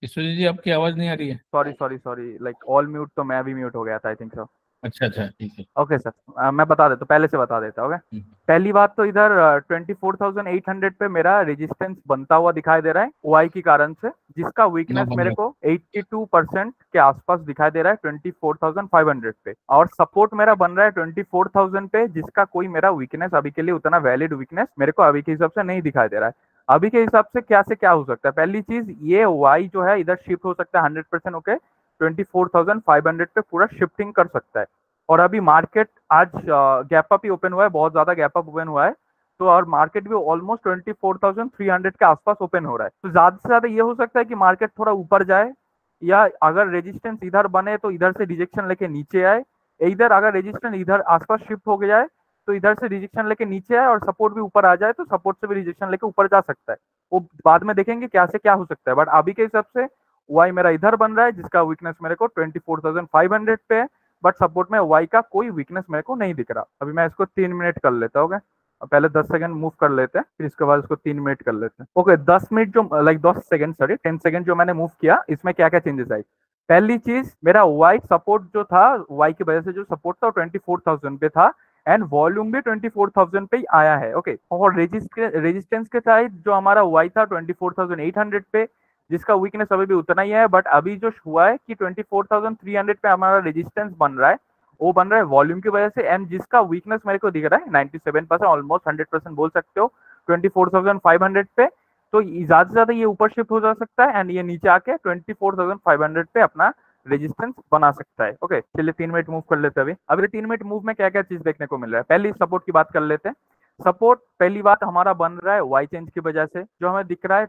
ईश्वरी जी आपकी आवाज नहीं आ रही है। Sorry sorry sorry, like all mute तो मैं भी म्यूट हो गया था, आई थिंक सो। अच्छा अच्छा ठीक है। ओके सर, मैं बता देता हूँ, पहले से बता देता, ओके। हम्म, पहली बात तो इधर 24,800 पे मेरा रेजिस्टेंस बनता हुआ दिखाई दे रहा है वाई की कारण से, जिसका नो वीकनेस बन मेरे रहा। को 82% के आसपास दिखाई दे रहा है 24,500 पे। और सपोर्ट मेरा बन रहा है 24,000 पे, जिसका कोई मेरा वीकनेस अभी के लिए उतना वैलिड वीकनेस मेरे को अभी के हिसाब से नहीं दिखाई दे रहा है। अभी के हिसाब से क्या से क्या हो सकता है, पहली चीज ये वाई जो है इधर शिफ्ट हो सकता है 100%, ओके। 24,500 पे पूरा शिफ्टिंग कर सकता है। और अभी मार्केट आज गैप अप ही ओपन हुआ है, बहुत ज्यादा गैप अप ओपन हुआ है। तो और मार्केट भी ऑलमोस्ट 24,300 के आसपास ओपन हो रहा है, तो ज्यादा से ज्यादा ये हो सकता है कि मार्केट थोड़ा ऊपर जाए, या अगर रेजिस्टेंस इधर बने तो इधर से रिजेक्शन लेके नीचे आए। इधर अगर रेजिस्टेंस इधर आसपास शिफ्ट हो जाए तो इधर से रिजेक्शन लेके नीचे आए, और सपोर्ट भी ऊपर आ जाए तो सपोर्ट से भी रिजेक्शन लेके ऊपर जा सकता है। वो बाद में देखेंगे क्या से क्या हो सकता है, बट अभी के हिसाब से वाई मेरा इधर बन रहा है, जिसका वीकनेस मेरे को 24,500 पे है। बट सपोर्ट में वाई का कोई वीकनेस मेरे को नहीं दिख रहा। अभी मैं इसको 3 मिनट कर लेता हूँ, पहले 10 सेकंड मूव कर लेते हैं, फिर इसके बाद इसको 3 मिनट कर लेते हैं। ओके, 10 मिनट जो लाइक 10 सेकंड, सॉरी 10 सेकंड जो मैंने मूव किया, इसमें क्या क्या चेंजेस आई। पहली चीज, मेरा वाई सपोर्ट जो था, वाई की वजह से जो सपोर्ट था वो 24,000 पे था, एंड वॉल्यूम भी 24,000 पे ही आया है, ओके। और रेजिस्टेंस के साइड जो हमारा वाई था 24,800 पे, जिसका वीकनेस अभी भी उतना ही है। बट अभी जो हुआ है कि 24,300 पे हमारा रेजिस्टेंस बन रहा है, वो बन रहा है वॉल्यूम की वजह से, एंड जिसका वीकनेस मेरे को दिख रहा है 97%, ऑलमोस्ट 100% बोल सकते हो 24,500 पे। तो ज्यादा से ज्यादा ये ऊपर शिफ्ट हो जा सकता है, एंड ये नीचे आके 24,500 पे अपना रेजिस्टेंस बना सकता है, ओके। चलिए 3 मिनट मूव कर लेते हैं। अभी अगले 3 मिनट मूव में क्या क्या चीज देखने को मिल रहा है, पहली सपोर्ट की बात कर लेते हैं। सपोर्ट पहली बात हमारा बन रहा है वाई चेंज की वजह से, जो हमें दिख रहा है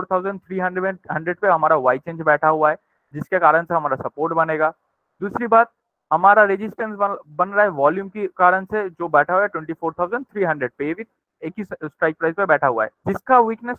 24,300 पे हमारा वाई चेंज बैठा हुआ है, जिसके कारण से हमारा सपोर्ट बनेगा। दूसरी बात, हमारा रेजिस्टेंस बन रहा है वॉल्यूम के कारण से, जो बैठा हुआ है 24,300 पे, ये भी एक ही स्ट्राइक प्राइस पे बैठा हुआ है, जिसका वीकनेस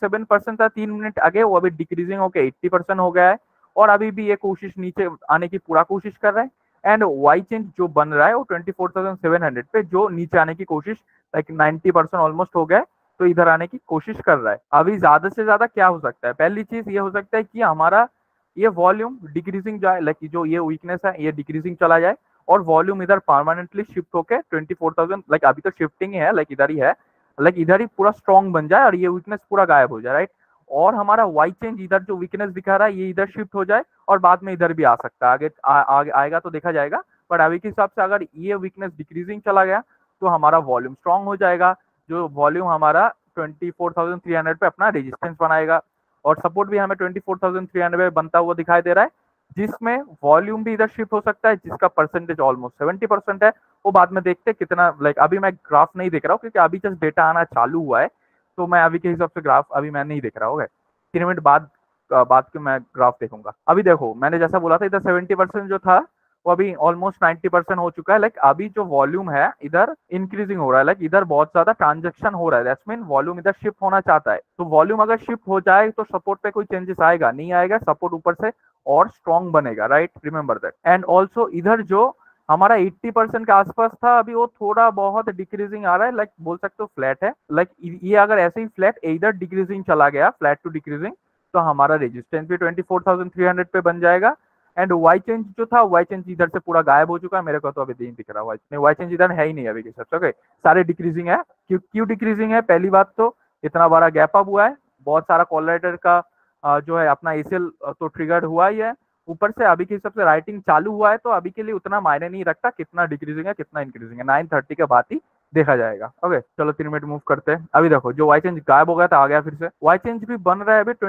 97% था 3 मिनट आगे, वो अभी डिक्रीजिंग होकर 80% हो गया है। और अभी भी ये कोशिश नीचे आने की पूरा कोशिश कर रहा है। एंड वाई चेंज जो बन रहा है वो 24,700 पे, जो नीचे आने की कोशिश लाइक 90% ऑलमोस्ट हो गया है, तो इधर आने की कोशिश कर रहा है। अभी ज्यादा से ज्यादा क्या हो सकता है, पहली चीज ये हो सकता है कि हमारा ये वॉल्यूम डिक्रीजिंग जाए, लाइक जो ये वीकनेस है ये डिक्रीजिंग चला जाए, और वॉल्यूम इधर परमानेंटली शिफ्ट होके 24,000, लाइक अभी तो शिफ्टिंग ही है, लाइक इधर ही है, लाइक इधर ही पूरा स्ट्रॉन्ग बन जाए और ये वीकनेस पूरा गायब हो जाए, राइट। और हमारा वाई चेंज इधर जो वीकनेस दिखा रहा है ये इधर शिफ्ट हो जाए, और बाद में इधर भी आ सकता है, आगे आगे आएगा तो देखा जाएगा। बट अभी के हिसाब से अगर ये वीकनेस डिक्रीजिंग चला गया तो हमारा वॉल्यूम स्ट्रांग हो जाएगा, जो वॉल्यूम हमारा 24,300 पे अपना रेजिस्टेंस बनाएगा। और सपोर्ट भी हमें 24,300 पे बनता हुआ दिखाई दे रहा है, जिसमें वॉल्यूम भी इधर शिफ्ट हो सकता है, जिसका परसेंटेज ऑलमोस्ट 70% है। वो बाद में देखते हैं कितना, लाइक अभी मैं ग्राफ नहीं देख रहा हूँ क्योंकि अभी जस्ट डेटा आना चालू हुआ है, तो मैं अभी के हिसाब से ग्राफ अभी मैं नहीं देख रहा हूँ। 3 मिनट बाद के मैं ग्राफ देखूंगा। अभी देखो मैंने जैसा बोला था, इधर 70% जो था वो अभी ऑलमोस्ट 90% हो चुका है। लाइक अभी जो वॉल्यूम है इधर इंक्रीजिंग हो रहा है, लाइक इधर बहुत ज्यादा ट्रांजेक्शन हो रहा है, दैट्स मीन वॉल्यूम इधर शिफ्ट होना चाहता है। तो वॉल्यूम अगर शिफ्ट हो जाए तो सपोर्ट पे कोई चेंजेस आएगा नहीं, आएगा, सपोर्ट ऊपर से और स्ट्रॉन्ग बनेगा, right, remember that. And also इधर जो हमारा 80% के आसपास था, अभी वो थोड़ा बहुत डिक्रीजिंग आ रहा है, लाइक बोल सकते हो फ्लैट है। लाइक ये अगर ऐसे ही फ्लैट इधर डिक्रीजिंग चला गया, फ्लैट टू डिक्रीजिंग, तो हमारा रेजिस्टेंस भी 24,300 पे बन जाएगा। एंड वाई चेंज जो था, वाई चेंज इधर से पूरा गायब हो चुका है, मेरे को तो अभी नहीं दिख रहा वाई चेंज इधर है ही नहीं अभी के हिसाब से, ओके। सारे डिक्रीजिंग है। क्यों डिक्रीजिंग है, पहली बात तो इतना बड़ा गैप अप हुआ है, बहुत सारा कॉलराइटर का जो है अपना एसीएल तो ट्रिगर्ड हुआ ही है, ऊपर से अभी के हिसाब से राइटिंग चालू हुआ है, तो अभी के लिए उतना मायने नहीं रखता कितना डिक्रीजिंग है कितना इंक्रीजिंग है, 9:30 के बाद ही देखा जाएगा, ओके। चलो 3 मिनट मूव करते हैं। अभी देखो जो वाई चेंज गायब हो गया था आ गया फिर से, वाई चेंज भी बन रहा है अभी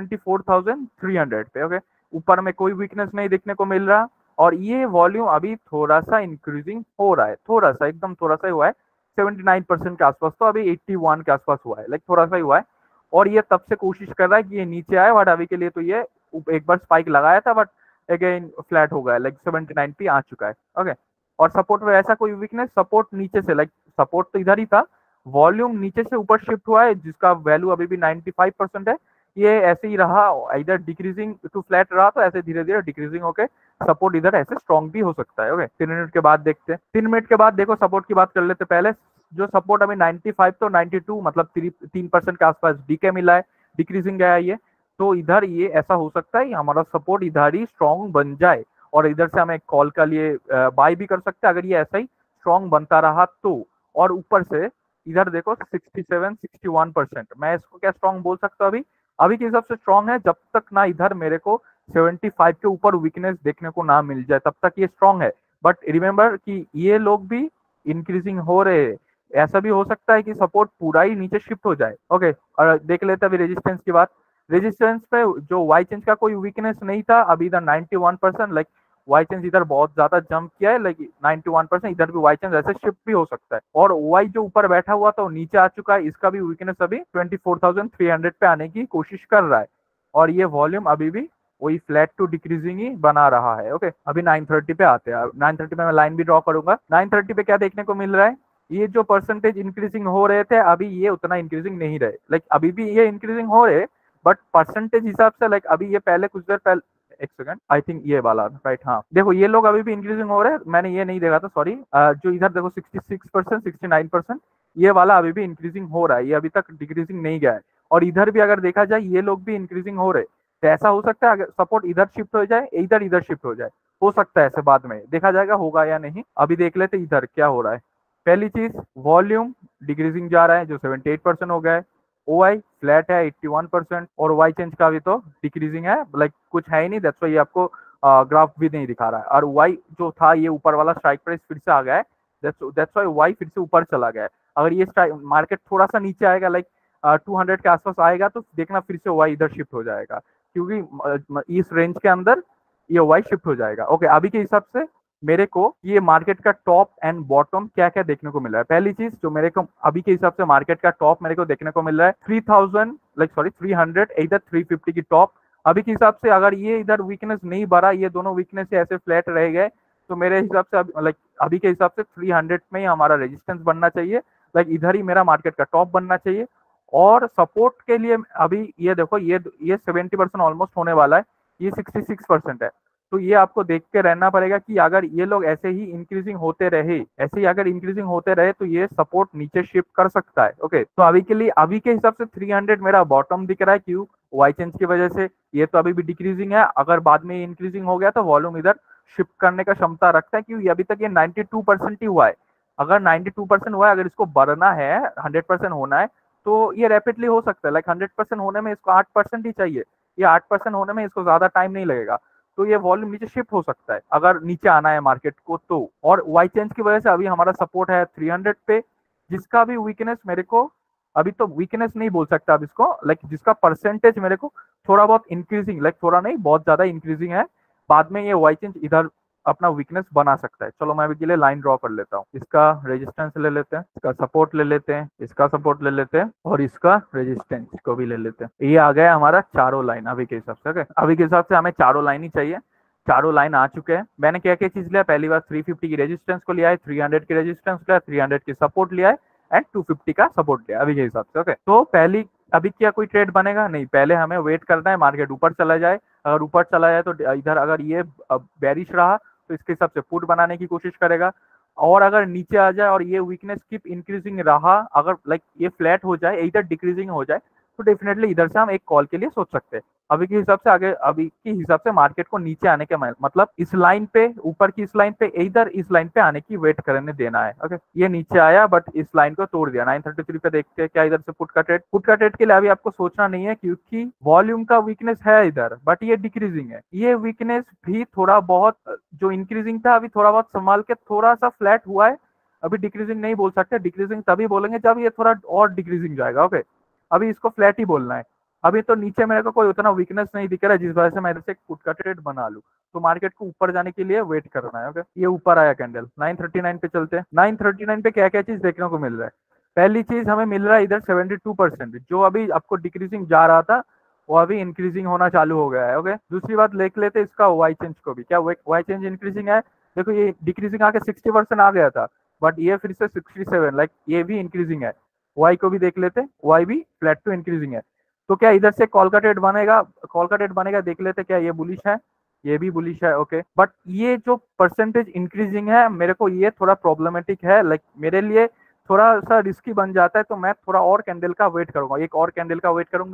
24,300 पे, ओके। ऊपर में कोई वीकनेस नहीं देखने को मिल रहा, और ये वॉल्यूम अभी थोड़ा सा इंक्रीजिंग हो रहा है, थोड़ा सा, एकदम थोड़ा सा ही हुआ है, 79% के आसपास, तो अभी 81 के आसपास हुआ है, लाइक थोड़ा सा ही हुआ है। और ये तब से कोशिश कर रहा है कि ये नीचे आए, बट अभी के लिए तो ये एक बार स्पाइक लगाया था, बट अगेन फ्लैट हो गया, लाइक 79 पे आ चुका है, ओके। और सपोर्ट में ऐसा कोई वीकनेस, सपोर्ट नीचे से, लाइक सपोर्ट तो इधर ही था, वॉल्यूम नीचे से ऊपर शिफ्ट हुआ है, जिसका वैल्यू अभी भी 95% है। ये ऐसे ही रहा, इधर डिक्रीजिंग टू फ्लैट रहा, तो ऐसे धीरे धीरे डिक्रीजिंग होके सपोर्ट इधर ऐसे स्ट्रॉन्ग भी हो सकता है, ओके। 3 मिनट के बाद देखते हैं। 3 मिनट के बाद देखो सपोर्ट की बात कर लेते पहले। जो सपोर्ट अभी 95 तो 92, मतलब 3% के आसपास डीके मिला है, डिक्रीजिंग गया है ये। तो इधर ये ऐसा हो सकता है हमारा सपोर्ट इधर ही स्ट्रॉन्ग बन जाए और इधर से हम एक कॉल का लिए बाय भी कर सकते हैं अगर ये ऐसा ही स्ट्रॉन्ग बनता रहा तो। और ऊपर से इधर देखो 67-61%, मैं इसको क्या स्ट्रॉन्ग बोल सकता हूँ अभी? अभी के हिसाब से स्ट्रॉन्ग है, जब तक ना इधर मेरे को 75 के ऊपर वीकनेस देखने को ना मिल जाए तब तक ये स्ट्रॉन्ग है। बट रिमेंबर कि ये लोग भी इंक्रीजिंग हो रहे हैं, ऐसा भी हो सकता है कि सपोर्ट पूरा ही नीचे शिफ्ट हो जाए। ओके, और देख लेते हैं अभी रेजिस्टेंस की बात। रेजिस्टेंस पे जो वाई चेंज का कोई वीकनेस नहीं था, अभी इधर 91%, लाइक वाई चेंज इधर बहुत ज्यादा जंप किया है, लाइक 91%, इधर भी वाई चेंज ऐसे शिफ्ट भी हो सकता है। और वाई जो ऊपर बैठा हुआ था वो नीचे आ चुका है, इसका भी वीकनेस अभी 24,300 पे आने की कोशिश कर रहा है और ये वॉल्यूम अभी भी वही फ्लैट टू डिक्रीजिंग ही बना रहा है। ओके, अभी 930 पे आते हैं। 930 पे मैं लाइन भी ड्रॉ करूंगा। 930 पे क्या देखने को मिल रहा है? ये जो परसेंटेज इंक्रीजिंग हो रहे थे अभी ये उतना इंक्रीजिंग नहीं रहे, लाइक अभी भी ये इंक्रीजिंग हो रहे बट परसेंटेज हिसाब से, लाइक अभी ये पहले कुछ देर पहले, एक सेकंड, आई थिंक ये वाला राइट, हाँ देखो ये लोग अभी भी इंक्रीजिंग हो रहे हैं, मैंने ये नहीं देखा था सॉरी। जो इधर देखो 66%, 69%, ये वाला अभी भी इंक्रीजिंग हो रहा है, ये अभी तक डिक्रीजिंग नहीं गया है। और इधर भी अगर देखा जाए ये लोग भी इंक्रीजिंग हो रहे, तो ऐसा हो सकता है अगर सपोर्ट इधर शिफ्ट हो जाए, इधर इधर शिफ्ट हो जाए, हो सकता है ऐसे, बाद में देखा जाएगा होगा या नहीं। अभी देख लेते इधर क्या हो रहा है। पहली चीज, वॉल्यूम डिक्रीजिंग जा रहा है जो 78% हो गया है। ओ आई फ्लैट है 81%, और वाई चेंज का भी तो डिक्रीजिंग है, लाइक कुछ है ही नहीं, दैट्स व्हाई ये आपको ग्राफ भी नहीं दिखा रहा है। और वाई जो था ये ऊपर वाला स्ट्राइक प्राइस फिर से आ गया है, दैट्स व्हाई वाई फिर से ऊपर चला गया है। अगर ये मार्केट थोड़ा सा नीचे आएगा, लाइक 200 के आसपास आएगा, तो देखना फिर से वाई इधर शिफ्ट हो जाएगा, क्योंकि इस रेंज के अंदर ये वाई शिफ्ट हो जाएगा। ओके, अभी के हिसाब से मेरे को ये मार्केट का टॉप एंड बॉटम क्या क्या देखने को मिल रहा है। पहली चीज जो मेरे को अभी के हिसाब से मार्केट का टॉप मेरे को देखने को मिल रहा है 3000, लाइक सॉरी 300, इधर 350 की टॉप। अभी के हिसाब से अगर ये इधर वीकनेस नहीं बढ़ा, ये दोनों वीकनेस ऐसे फ्लैट रह गए, तो मेरे हिसाब से लाइक अभी के हिसाब से 300 में ही हमारा रेजिस्टेंस बनना चाहिए, लाइक इधर ही मेरा मार्केट का टॉप बनना चाहिए। और सपोर्ट के लिए अभी ये देखो ये 70% ऑलमोस्ट होने वाला है, ये 66% है। तो ये आपको देख के रहना पड़ेगा कि अगर ये लोग ऐसे ही इंक्रीजिंग होते रहे, ऐसे ही अगर इंक्रीजिंग होते रहे, तो ये सपोर्ट नीचे शिफ्ट कर सकता है। ओके, तो अभी के लिए अभी के हिसाब से 300 मेरा बॉटम दिख रहा है, क्यों? वाई चेंज की वजह से ये तो अभी भी डिक्रीजिंग है, अगर बाद में इंक्रीजिंग हो गया तो वॉल्यूम इधर शिफ्ट करने का क्षमता रखता है, क्योंकि अभी तक ये 92% ही हुआ है। अगर 92% हुआ है, अगर इसको बढ़ना है, 100% होना है, तो ये रैपिडली हो सकता है। लाइक 100% होने में इसको 8% ही चाहिए, ये 8% होने में इसको ज्यादा टाइम नहीं लगेगा, तो ये वॉल्यूम नीचे शिफ्ट हो सकता है अगर नीचे आना है मार्केट को तो। और वाई चेंज की वजह से अभी हमारा सपोर्ट है 300 पे, जिसका भी वीकनेस मेरे को अभी तो वीकनेस नहीं बोल सकता अब इसको, लाइक जिसका परसेंटेज मेरे को थोड़ा बहुत इंक्रीजिंग, लाइक थोड़ा नहीं बहुत ज्यादा इंक्रीजिंग है, बाद में ये वाई चेंज इधर अपना वीकनेस बना सकता है। चलो मैं अभी के लिए लाइन ड्रॉ कर लेता हूँ, इसका रेजिस्टेंस ले लेते हैं, इसका सपोर्ट ले लेते हैं, इसका सपोर्ट ले लेते हैं, और इसका रेजिस्टेंस को भी ले लेते हैं। ये आ गया हमारा चारों लाइन अभी के हिसाब से। अभी के हिसाब से हमें चारों लाइन ही चाहिए, चारों लाइन आ चुके हैं। मैंने क्या क्या चीज लिया, पहली बार 350 की रेजिस्टेंस को लिया है, 300 की रेजिस्टेंस लिया, 300 की सपोर्ट लिया है, एंड 250 का सपोर्ट लिया अभी के हिसाब से। ओके, तो पहली अभी क्या कोई ट्रेड बनेगा नहीं, पहले हमें वेट करना है मार्केट ऊपर चला जाए। अगर ऊपर चला जाए तो इधर अगर ये बेरिश रहा तो इसके हिसाब से पुट बनाने की कोशिश करेगा, और अगर नीचे आ जाए और ये वीकनेस कीप इंक्रीजिंग रहा, अगर लाइक ये फ्लैट हो जाए, इधर डिक्रीजिंग हो जाए, तो डेफिनेटली इधर से हम एक कॉल के लिए सोच सकते हैं। अभी के हिसाब से आगे अभी के हिसाब से मार्केट को नीचे आने के मतलब इस लाइन पे, ऊपर की इस लाइन पे, इधर इस लाइन पे आने की वेट करने देना है। ओके, ये नीचे आया बट इस लाइन को तोड़ दिया। 933 पे देखते हैं क्या इधर से पुट का ट्रेड के लिए अभी आपको सोचना नहीं है, क्योंकि वॉल्यूम का वीकनेस है इधर, बट ये डिक्रीजिंग है। ये वीकनेस भी थोड़ा बहुत जो इंक्रीजिंग था अभी थोड़ा बहुत संभाल के थोड़ा सा फ्लैट हुआ है, अभी डिक्रीजिंग नहीं बोल सकते, डिक्रीजिंग तभी बोलेंगे जब ये थोड़ा और डिक्रीजिंग जाएगा। ओके, अभी इसको फ्लैट ही बोलना है। अभी तो नीचे मेरे को कोई उतना वीकनेस नहीं दिख रहा है जिस वजह से मैं इधर से पुट का ट्रेड बना लूं, तो मार्केट को ऊपर जाने के लिए वेट करना है। ओके, ये ऊपर आया कैंडल, 939 पे चलते हैं। 939 पे क्या क्या चीज देखने को मिल रहा है? पहली चीज हमें मिल रहा है इधर 72%, जो अभी आपको डिक्रीजिंग जा रहा था वो अभी इंक्रीजिंग होना चालू हो गया है। ओके, दूसरी बात देख लेते इसका वाई चेंज को भी, क्या वाई चेंज इंक्रीजिंग है? देखो ये डिक्रीजिंग आके 60% आ गया था, बट ये फिर से 67, लाइक ये भी इंक्रीजिंग है। वाई को भी देख लेते, वाई भी फ्लैट टू इंक्रीजिंग है, तो क्या इधर से कॉल का ट्रेड बनेगा? कॉल का ट्रेड बनेगा, देख लेते क्या ये बुलिश है, ये भी बुलिश है। ओके, बट ये जो परसेंटेज इंक्रीजिंग है मेरे को ये थोड़ा प्रॉब्लमेटिक है, लाइक मेरे लिए थोड़ा सा रिस्की बन जाता है, तो मैं थोड़ा और कैंडल का वेट करूंगा, एक और कैंडल का वेट करूंगा।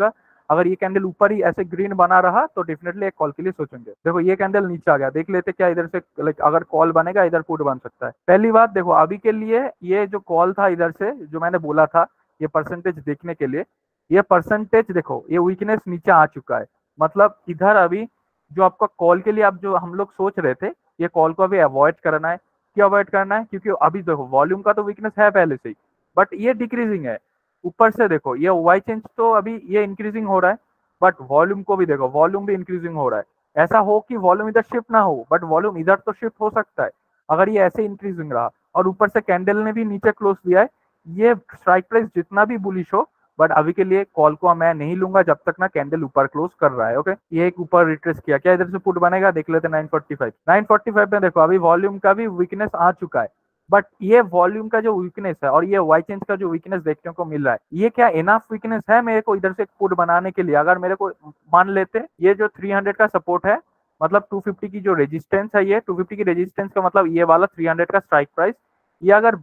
अगर ये कैंडल ऊपर ही ऐसे ग्रीन बना रहा तो डेफिनेटली एक कॉल के लिए सोचेंगे। देखो ये कैंडल नीचे आ गया, देख लेते क्या इधर से लाइक अगर कॉल बनेगा इधर पुट बन सकता है। पहली बात देखो अभी के लिए ये जो कॉल था इधर से जो मैंने बोला था ये परसेंटेज देखने के लिए, ये परसेंटेज देखो ये वीकनेस नीचे आ चुका है। मतलब इधर अभी जो आपका कॉल के लिए आप जो हम लोग सोच रहे थे ये कॉल को अभी अवॉइड करना है। क्यों अवॉइड करना है? क्योंकि अभी देखो वॉल्यूम का तो वीकनेस है पहले से ही, बट ये डिक्रीजिंग है। ऊपर से देखो ये वाई चेंज तो अभी ये इंक्रीजिंग हो रहा है, बट वॉल्यूम को भी देखो वॉल्यूम भी इंक्रीजिंग हो रहा है। ऐसा हो कि वॉल्यूम इधर शिफ्ट ना हो बट वॉल्यूम इधर तो शिफ्ट हो सकता है अगर ये ऐसे इंक्रीजिंग रहा। और ऊपर से कैंडल ने भी नीचे क्लोज दिया है। ये स्ट्राइक प्राइस जितना भी बुलिश हो बट अभी के लिए कॉल को मैं नहीं लूंगा जब तक ना कैंडल ऊपर क्लोज कर रहा है। ओके ये एक ऊपर रिट्रेस किया, क्या इधर से पुट बनेगा देख लेते 945। 945 में देखो अभी वॉल्यूम का भी वीकनेस आ चुका है, बट ये वॉल्यूम का जो वीकनेस है और ये वाई चेंज का जो वीकनेस देखने को मिल रहा है ये क्या इनफ वीकनेस है मेरे को इधर से पुट बनाने के लिए? अगर मेरे को मान लेते ये जो 300 का सपोर्ट है मतलब 250 की जो रेजिस्टेंस है, ये 250 की रेजिस्टेंस का मतलब ये वाला 300 का स्ट्राइक प्राइस, ये अगर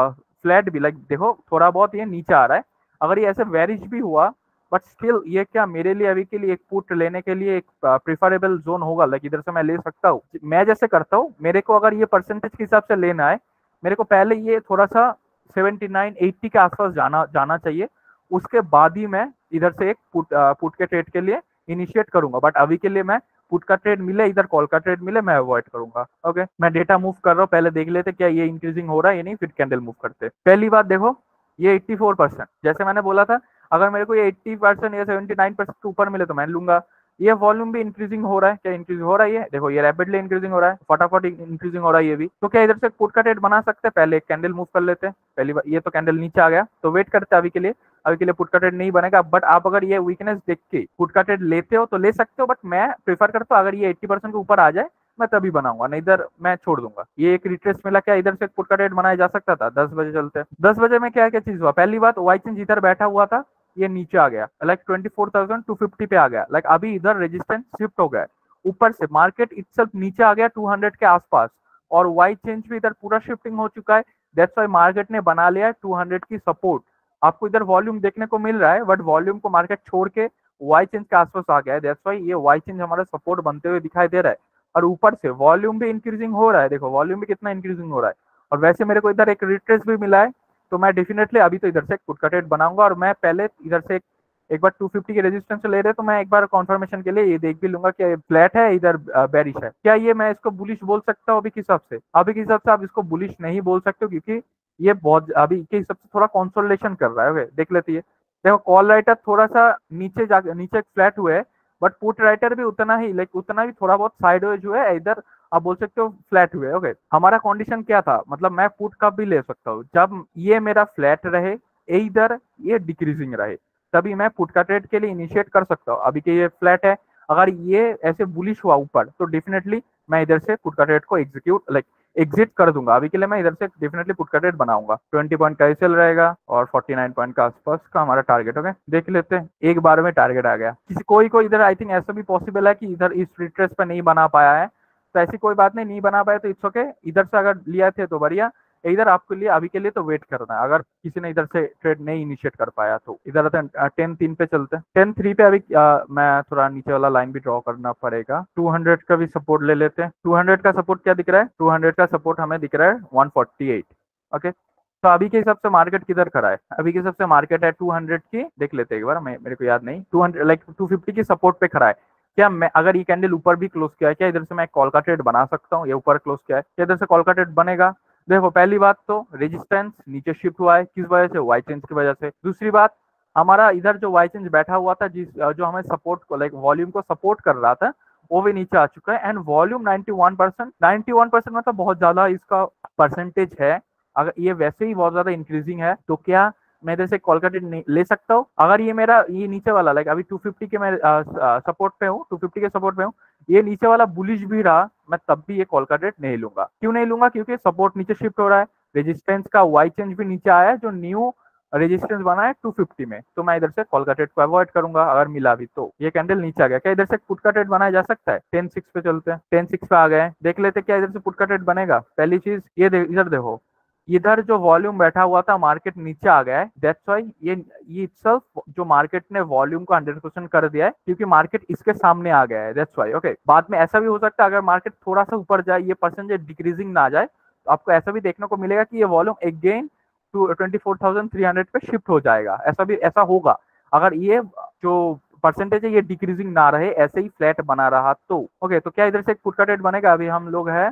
फ्लैट भी लाइक देखो थोड़ा बहुत ये नीचे आ रहा है, अगर ये ऐसे वेरिज भी हुआ बट स्टिल ये क्या मेरे लिए अभी के लिए एक पुट लेने के लिए एक प्रिफरेबल जोन होगा, लाइक इधर से मैं ले सकता हूँ। मैं जैसे करता हूँ मेरे को अगर ये परसेंटेज के हिसाब से लेना है मेरे को पहले ये थोड़ा सा 79-80 के आसपास जाना चाहिए, उसके बाद ही मैं इधर से एक पुट के ट्रेड के लिए इनिशिएट करूंगा। बट अभी के लिए मैं पुट का ट्रेड मिले इधर कॉल का ट्रेड मिले मैं अवॉइड करूंगा। ओके मैं डेटा मूव कर रहा हूँ, पहले देख लेते क्या ये इंक्रीजिंग हो रहा है या नहीं, फिर कैंडल मूव करते। पहली बात देखो ये 84%, जैसे मैंने बोला था अगर मेरे को ये 80% या 79% के ऊपर मिले तो मैं लूंगा। ये वॉल्यूम भी इंक्रीजिंग हो रहा है, क्या इंक्रीज हो रहा है? ये देखो ये रैपिडली इंक्रीजिंग हो रहा है, फटाफट इंक्रीजिंग हो रहा है ये भी। तो क्या इधर से पुट का ट्रेड बना सकते हैं? पहले एक कैंडल मूव कर लेते हैं। पहली बार ये तो कैंडल नीचे आ गया तो वेट करते हैं अभी के लिए। अभी के लिए पुट का ट्रेड नहीं बनेगा, बट आप अगर ये वीकनेस देख के पुट का ट्रेड लेते हो तो ले सकते हो, बट मैं प्रेफर करता हूँ अगर ये 80% के ऊपर आ जाए मैं तभी बनाऊंगा, नहीं इधर मैं छोड़ दूंगा। ये एक रिट्रेस मिला, क्या इधर से पुट का ट्रेड बनाया जा सकता था? 10 बजे चलते हैं। 10 बजे में क्या क्या चीज हुआ? पहली बात वाई चेंज इधर बैठा हुआ था, ये नीचे आ गया लाइक 24,250 पे आ गया, लाइक अभी इधर रेजिस्टेंस शिफ्ट हो गया। ऊपर से मार्केट इटसेल्फ नीचे आ गया 200 के आसपास और वाई चेंज भी इधर पूरा शिफ्टिंग हो चुका है। दैट्स व्हाई मार्केट ने बना लिया 200 की सपोर्ट। आपको इधर वॉल्यूम देखने को मिल रहा है बट वॉल्यूम को मार्केट छोड़ के वाई चेंज के आसपास आ गया है। दैट्स व्हाई ये वाई चेंज हमारा सपोर्ट बनते हुए दिखाई दे रहा है और ऊपर से वॉल्यूम भी इंक्रीजिंग हो रहा है। देखो वॉल्यूम भी कितना इंक्रीजिंग हो रहा है और वैसे मेरे को इधर एक रिट्रेस भी मिला है, तो मैं डेफिनेटली अभी तो इधर से पुट का ट्रेड बनाऊंगा और मैं पहले इधर से एक बार 250 के रेजिस्टेंस ले रहे तो मैं एक बार कॉन्फर्मेशन के लिए ये देख भी लूंगा कि फ्लैट है इधर बेरिश है, क्या ये मैं इसको बुलिश बोल सकता हूँ? अभी के हिसाब से आप इसको बुलिश नहीं बोल सकते हो क्योंकि ये बहुत अभी के हिसाब से थोड़ा कंसोलिडेशन कर रहा है। ओके देख लेते हैं। देखो कॉल राइटर थोड़ा सा नीचे फ्लैट हुए है बट पुट राइटर भी उतना ही लाइक उतना भी थोड़ा बहुत साइडवेज हुआ है, इधर आप बोल सकते हो फ्लैट हुए। ओके हमारा कंडीशन क्या था, मतलब मैं पुट कब भी ले सकता हूँ जब ये मेरा फ्लैट रहे इधर ये डिक्रीजिंग रहे, तभी मैं पुट का ट्रेड के लिए इनिशिएट कर सकता हूँ। अभी के ये फ्लैट है, अगर ये ऐसे बुलिश हुआ ऊपर तो डेफिनेटली मैं इधर से पुट का ट्रेड को एग्जिट कर दूंगा। अभी के लिए मैं इधर से डेफिनेटली पुट का ट्रेड बनाऊंगा। 20 पॉइंट का एसएल रहेगा और 49 पॉइंट का आसपास का हमारा टारगेट। ओके देख लेते हैं, एक बार में टारगेट आ गया। किसी कोई इधर आई थिंक ऐसा भी पॉसिबल है कि इधर इस रिट्रेस पे नहीं बना पाया है, तो ऐसी कोई बात नहीं बना पाए तो इट्स ओके। इधर से अगर लिया थे तो बढ़िया, इधर आपके लिए अभी के लिए तो वेट करना है। अगर किसी ने इधर से ट्रेड नहीं इनिशिएट कर पाया तो इधर 10-3 पे चलते हैं। 10-3 पे अभी मैं थोड़ा नीचे वाला लाइन भी ड्रॉ करना पड़ेगा। 200 का भी सपोर्ट ले लेते हैं। 200 का सपोर्ट क्या दिख रहा है? 200 का सपोर्ट हमें दिख रहा है 148। ओके तो अभी के हिसाब से मार्केट किधर खड़ा है? अभी के हिसाब से मार्केट है 200 की, देख लेते हैं एक बार, मेरे को याद नहीं, 200 लाइक 250 की सपोर्ट पे खड़ा है। क्या मैं अगर ये कैंडल ऊपर भी क्लोज किया है क्या इधर से मैं कॉल का ट्रेड बना सकता हूँ? ये ऊपर क्लोज किया है क्या इधर से कॉल का ट्रेड बनेगा? देखो पहली बात तो रेजिस्टेंस नीचे शिफ्ट हुआ है, किस वजह से? वाई चेंज की वजह से। दूसरी बात हमारा इधर जो वाई चेंज बैठा हुआ था जो हमें सपोर्ट को लाइक वॉल्यूम को सपोर्ट कर रहा था वो भी नीचे आ चुका है। एंड वॉल्यूम 91% मतलब बहुत ज्यादा इसका परसेंटेज है। अगर ये वैसे ही बहुत ज्यादा इंक्रीजिंग है तो क्या मैं इधर से कॉल का ट्रेड ले सकता हूँ? अगर ये मेरा ये नीचे वाला लाइक अभी 250 के मैं सपोर्ट पे हूँ, 250 के सपोर्ट पे हूँ, ये नीचे वाला बुलिश भी रहा मैं तब भी ये कॉल का ट्रेड नहीं लूंगा। क्यों नहीं लूंगा? क्योंकि सपोर्ट नीचे शिफ्ट हो रहा है, रेजिस्टेंस का वाई चेंज भी नीचे आया है, जो न्यू रेजिस्टेंस बना है 250 में, तो मैं इधर से कॉल का ट्रेड को अवॉइड करूंगा अगर मिला भी तो। ये कैंडल नीचे आ गया, क्या इधर से पुट का ट्रेड बनाया जा सकता है? 10-6 पे चलते हैं। 10-6 पे आ गए, देख लेते क्या इधर से पुट का ट्रेड बनेगा। पहली चीज ये इधर देखो इधर जो वॉल्यूम बैठा हुआ था मार्केट नीचे आ गया है, दैट्स व्हाई ये इटसेल्फ जो मार्केट ने वॉल्यूम को 100% कर दिया है क्योंकि मार्केट इसके सामने आ गया है, दैट्स व्हाई। ओके, बाद में ऐसा भी हो सकता है अगर मार्केट थोड़ा सा ऊपर जाए, ये परसेंटेज डिक्रीजिंग ना आ जाए, तो आपको ऐसा भी देखने को मिलेगा कि ये वॉल्यूम अगेन टू 24,300 पे शिफ्ट हो जाएगा। ऐसा होगा अगर ये जो परसेंटेज है ये डिक्रीजिंग ना रहे, ऐसे ही फ्लैट बना रहा तो। ओके, तो क्या इधर से एक पुट का ट्रेड बनेगा? अभी हम लोग है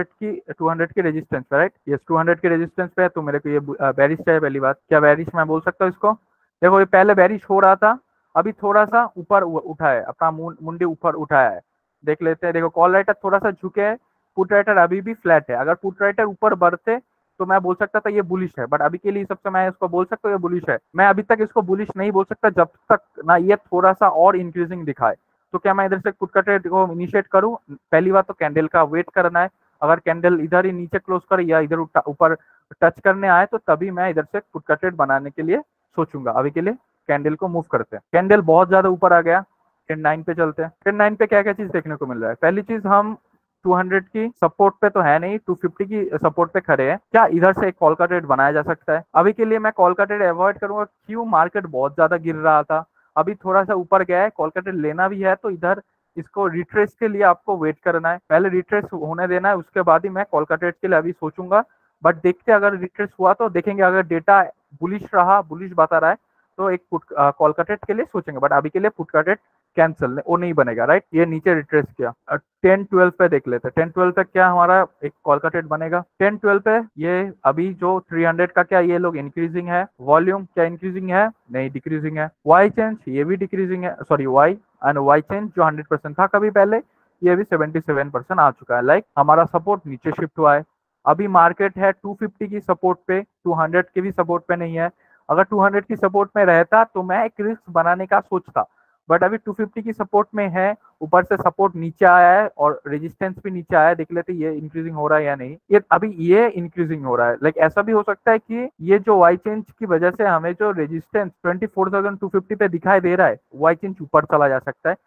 200 की रेजिस्टेंस पे, राइट? यस, 200 की रेजिस्टेंस पे है, तो मेरे को ये बेरिश चाहिए। पहली बात, क्या बेरिश मैं बोल सकता हूँ इसको? देखो ये पहले बेरिश हो रहा था, अभी थोड़ा सा ऊपर उठा है, अपना मुंडी ऊपर उठाया है, देख लेते हैं। देखो कॉल राइटर थोड़ा सा झुके है, पुट राइटर अभी भी फ्लैट है। अगर पुट राइटर ऊपर बढ़ते तो मैं बोल सकता था ये बुलिश है, बट अभी के लिए सबसे मैं इसको बोल सकता हूँ ये बुलिश है। मैं अभी तक इसको बुलिश नहीं बोल सकता जब तक ना ये थोड़ा सा और इंक्रीजिंग दिखाए। तो क्या मैं इधर से पुट का ट्रेड को इनिशिएट करूं? पहली बात तो कैंडल का वेट करना है, अगर कैंडल इधर ही नीचे क्लोज करे या इधर ऊपर टच करने आए तो तभी मैं इधर से पुट का ट्रेड बनाने के लिए सोचूंगा। अभी के लिए कैंडल को मूव करते हैं। कैंडल बहुत ज्यादा ऊपर आ गया, ट्रेंड 9 पे चलते हैं। ट्रेंड 9 पे क्या क्या चीज देखने को मिल रहा है? पहली चीज, हम 200 की सपोर्ट पे तो है नहीं, 250 की सपोर्ट पे खड़े हैं। क्या इधर से एक कॉल का ट्रेड बनाया जा सकता है? अभी के लिए मैं कॉल का ट्रेड अवॉइड करूंगा, क्यों? मार्केट बहुत ज्यादा गिर रहा था, अभी थोड़ा सा ऊपर गया है, कॉल का ट्रेड लेना भी है तो इधर इसको रिट्रेस के लिए आपको वेट करना है, पहले रिट्रेस होने देना है, उसके बाद ही मैं कॉल का ट्रेड के लिए अभी सोचूंगा। बट देखते हैं, अगर रिट्रेस हुआ तो देखेंगे, अगर डेटा बुलिश रहा, बुलिश बता रहा है तो एक पुट कॉल का ट्रेड के लिए सोचेंगे, बट अभी के लिए पुट का ट्रेड कैंसिल, वो नहीं बनेगा, राइट? ये नीचे रिट्रेस किया। 10-12 पे देख लेते हैं, 10-12 पे क्या हमारा एक कॉल का ट्रेड बनेगा? 10-12 पे ये अभी जो 300 का, क्या ये लोग इंक्रीजिंग है? वॉल्यूम क्या इंक्रीजिंग है? नहीं, डिक्रीजिंग है। वाई चेंज ये भी डिक्रीजिंग है, sorry Y and Y change जो 100% था कभी पहले, ये भी 77% आ चुका है। लाइक हमारा सपोर्ट नीचे शिफ्ट हुआ है। अभी मार्केट है 250 की सपोर्ट पे, 200 के भी सपोर्ट पे नहीं है। अगर 200 की सपोर्ट में रहता तो मैं एक रिस्क बनाने का सोचता, बट अभी 250 की सपोर्ट में है, ऊपर से सपोर्ट नीचे आया है और रेजिस्टेंस भी नीचे आया है। देख लेते ये इंक्रीजिंग हो रहा है या नहीं। ये अभी ये इंक्रीजिंग हो रहा है। लाइक ऐसा भी हो सकता है कि ये जो वाई चेंज की वजह से हमें जो रेजिस्टेंस 24,250 पे दिखाई दे रहा है, वाई चेंज ऊपर चला जा सकता है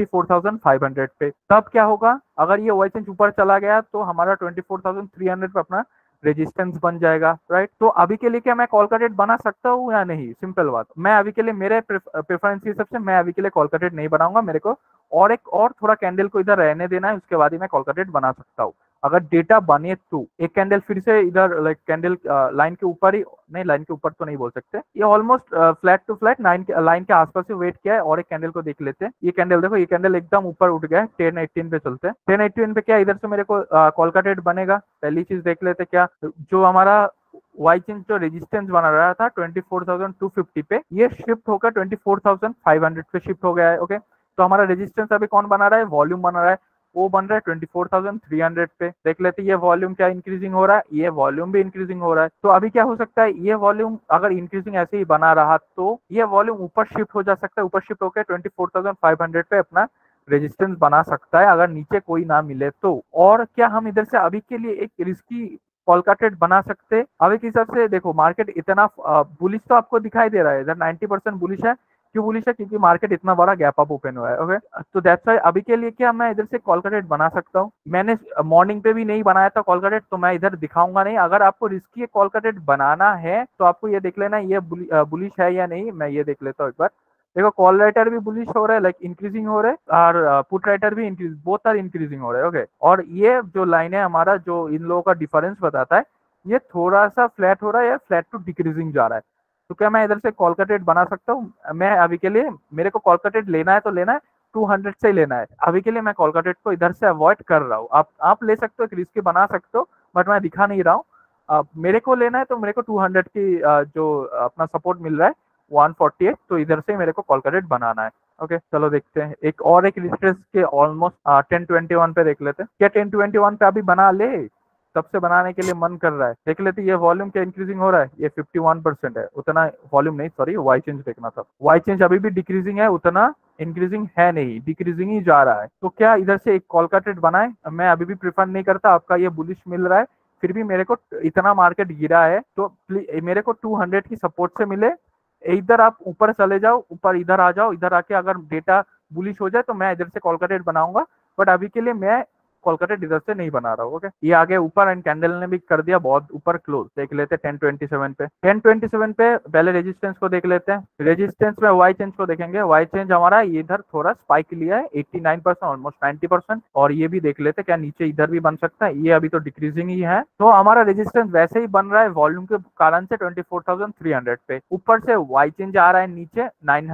24,500 पे। तब क्या होगा? अगर ये वाई चेंज ऊपर चला गया तो हमारा 24,300 पे अपना रेजिस्टेंस बन जाएगा, राइट? तो अभी के लिए क्या मैं कॉल का रेट बना सकता हूँ या नहीं? सिंपल बात, मैं अभी के लिए, मेरे प्रेफरेंस के हिसाब से मैं अभी के लिए कॉल का रेट नहीं बनाऊंगा। मेरे को और थोड़ा कैंडल को इधर रहने देना है, उसके बाद ही मैं कॉल का रेट बना सकता हूँ। अगर डेटा बने तो एक कैंडल फिर से इधर, लाइक कैंडल लाइन के ऊपर ही, नहीं लाइन के ऊपर तो नहीं बोल सकते, ये almost flat to flat line के आसपास ही वेट किया है। और एक कैंडल को देख लेते हैं। ये कैंडल देखो, ये कैंडल एकदम ऊपर उठ गया है। 10-18 पे चलते हैं। 10-18 पे क्या इधर से मेरे को कॉल का रेट बनेगा? पहली चीज देख लेते क्या, जो हमारा वाई चेंज जो रेजिस्टेंस बना रहा था 24,250 पे, ये शिफ्ट होकर 24,500 पे शिफ्ट हो गया है। ओके, तो हमारा रेजिस्टेंस अभी कौन बना रहा है? वॉल्यूम बना रहा है, वो बन रहा है 24,300 पे। देख लेते ये वॉल्यूम क्या इंक्रीजिंग हो रहा है, ये वॉल्यूम भी इंक्रीजिंग हो रहा है। तो अभी क्या हो सकता है, ये वॉल्यूम अगर इंक्रीजिंग ऐसे ही बना रहा तो ये वॉल्यूम ऊपर शिफ्ट हो जा सकता है, ऊपर शिफ्ट होकर 24,500 पे अपना रेजिस्टेंस बना सकता है, अगर नीचे कोई ना मिले तो। और क्या हम इधर से अभी के लिए एक रिस्की कॉल का ट्रेड बना सकते? अभी के हिसाब से देखो, मार्केट इतना बुलिश तो आपको दिखाई दे रहा है, इधर 90% बुलिश है। क्यों बुलिश है? क्योंकि मार्केट इतना बड़ा गैप अप ओपन हुआ है। ओके, तो दैट्स व्हाई अभी के लिए क्या मैं इधर से कॉल का रेट बना सकता हूँ। मैंने मॉर्निंग पे भी नहीं बनाया था कॉल का रेट, तो मैं इधर दिखाऊंगा नहीं। अगर आपको रिस्की कॉल का रेट बनाना है तो आपको ये देख लेना ये बुलिश है या नहीं। मैं ये देख लेता हूँ एक बार। देखो कॉल राइटर भी बुलिश हो रहा है, लाइक इंक्रीजिंग हो रहा है, और पुट राइटर भी इंक्रीज, बोथ आर इंक्रीजिंग हो रहे हैं। ओके, और ये जो लाइन है हमारा, जो इन लोगों का डिफरेंस बताता है, ये थोड़ा सा फ्लैट हो रहा है या फ्लैट टू डिक्रीजिंग जा रहा है। तो क्या मैं इधर से कॉल का ट्रेड बना सकता हूँ? मैं अभी के लिए, मेरे को कॉल का ट्रेड लेना है तो लेना है 200 से ही लेना है। अभी के लिए मैं कॉल का ट्रेड को इधर से अवॉइड कर रहा हूँ। आप ले सकते हो, एक रिस्क बना सकते हो, बट मैं दिखा नहीं रहा हूँ। मेरे को लेना है तो मेरे को 200 की जो अपना सपोर्ट मिल रहा है 148, तो इधर से मेरे को कॉल का रेट बनाना है। ओके, चलो देखते हैं। एक रिट्रेस के ऑलमोस्ट 10-21 पे देख लेते हैं। क्या 10-21 पे अभी बना ले? तब से बनाने के लिए मन कर रहा है। देख लेते ये वॉल्यूम क्या इंक्रीजिंग हो रहा है, ये 51% है। उतना वॉल्यूम नहीं, सॉरी वाई चेंज देखना था। वाई चेंज अभी भी डिक्रीजिंग है, उतना इंक्रीजिंग है नहीं, डिक्रीजिंग ही जा रहा है। तो क्या इधर से एक कॉल का ट्रेड बनाए? मैं अभी भी प्रिफर नहीं करता। आपका ये बुलिश मिल रहा है, फिर भी मेरे को इतना मार्केट गिरा है तो मेरे को 200 की सपोर्ट से मिले। इधर आप ऊपर चले जाओ, ऊपर इधर आ जाओ, इधर आके अगर डेटा बुलिश हो जाए तो मैं इधर से कॉल का रेट बनाऊंगा। बट अभी के लिए मैं कोलकाता इधर से नहीं बना रहा हूँ। ओके, ये आगे ऊपर एंड कैंडल ने भी कर दिया बहुत ऊपर क्लोज। देख लेते हैं 1027 पे। 1027 पे पहले रेजिस्टेंस को देख लेते हैं। रेजिस्टेंस में वाई चेंज को देखेंगे। वाई चेंज हमारा इधर थोड़ा स्पाइक लिया है 89%, ऑलमोस्ट 90%। और ये भी देख लेते हैं क्या नीचे इधर भी बन सकता है। ये अभी तो डिक्रीजिंग ही है, तो हमारा रेजिस्टेंस वैसे ही बन रहा है वॉल्यूम के कारण से 24,300 पे। ऊपर से वाई चेंज आ रहा है नीचे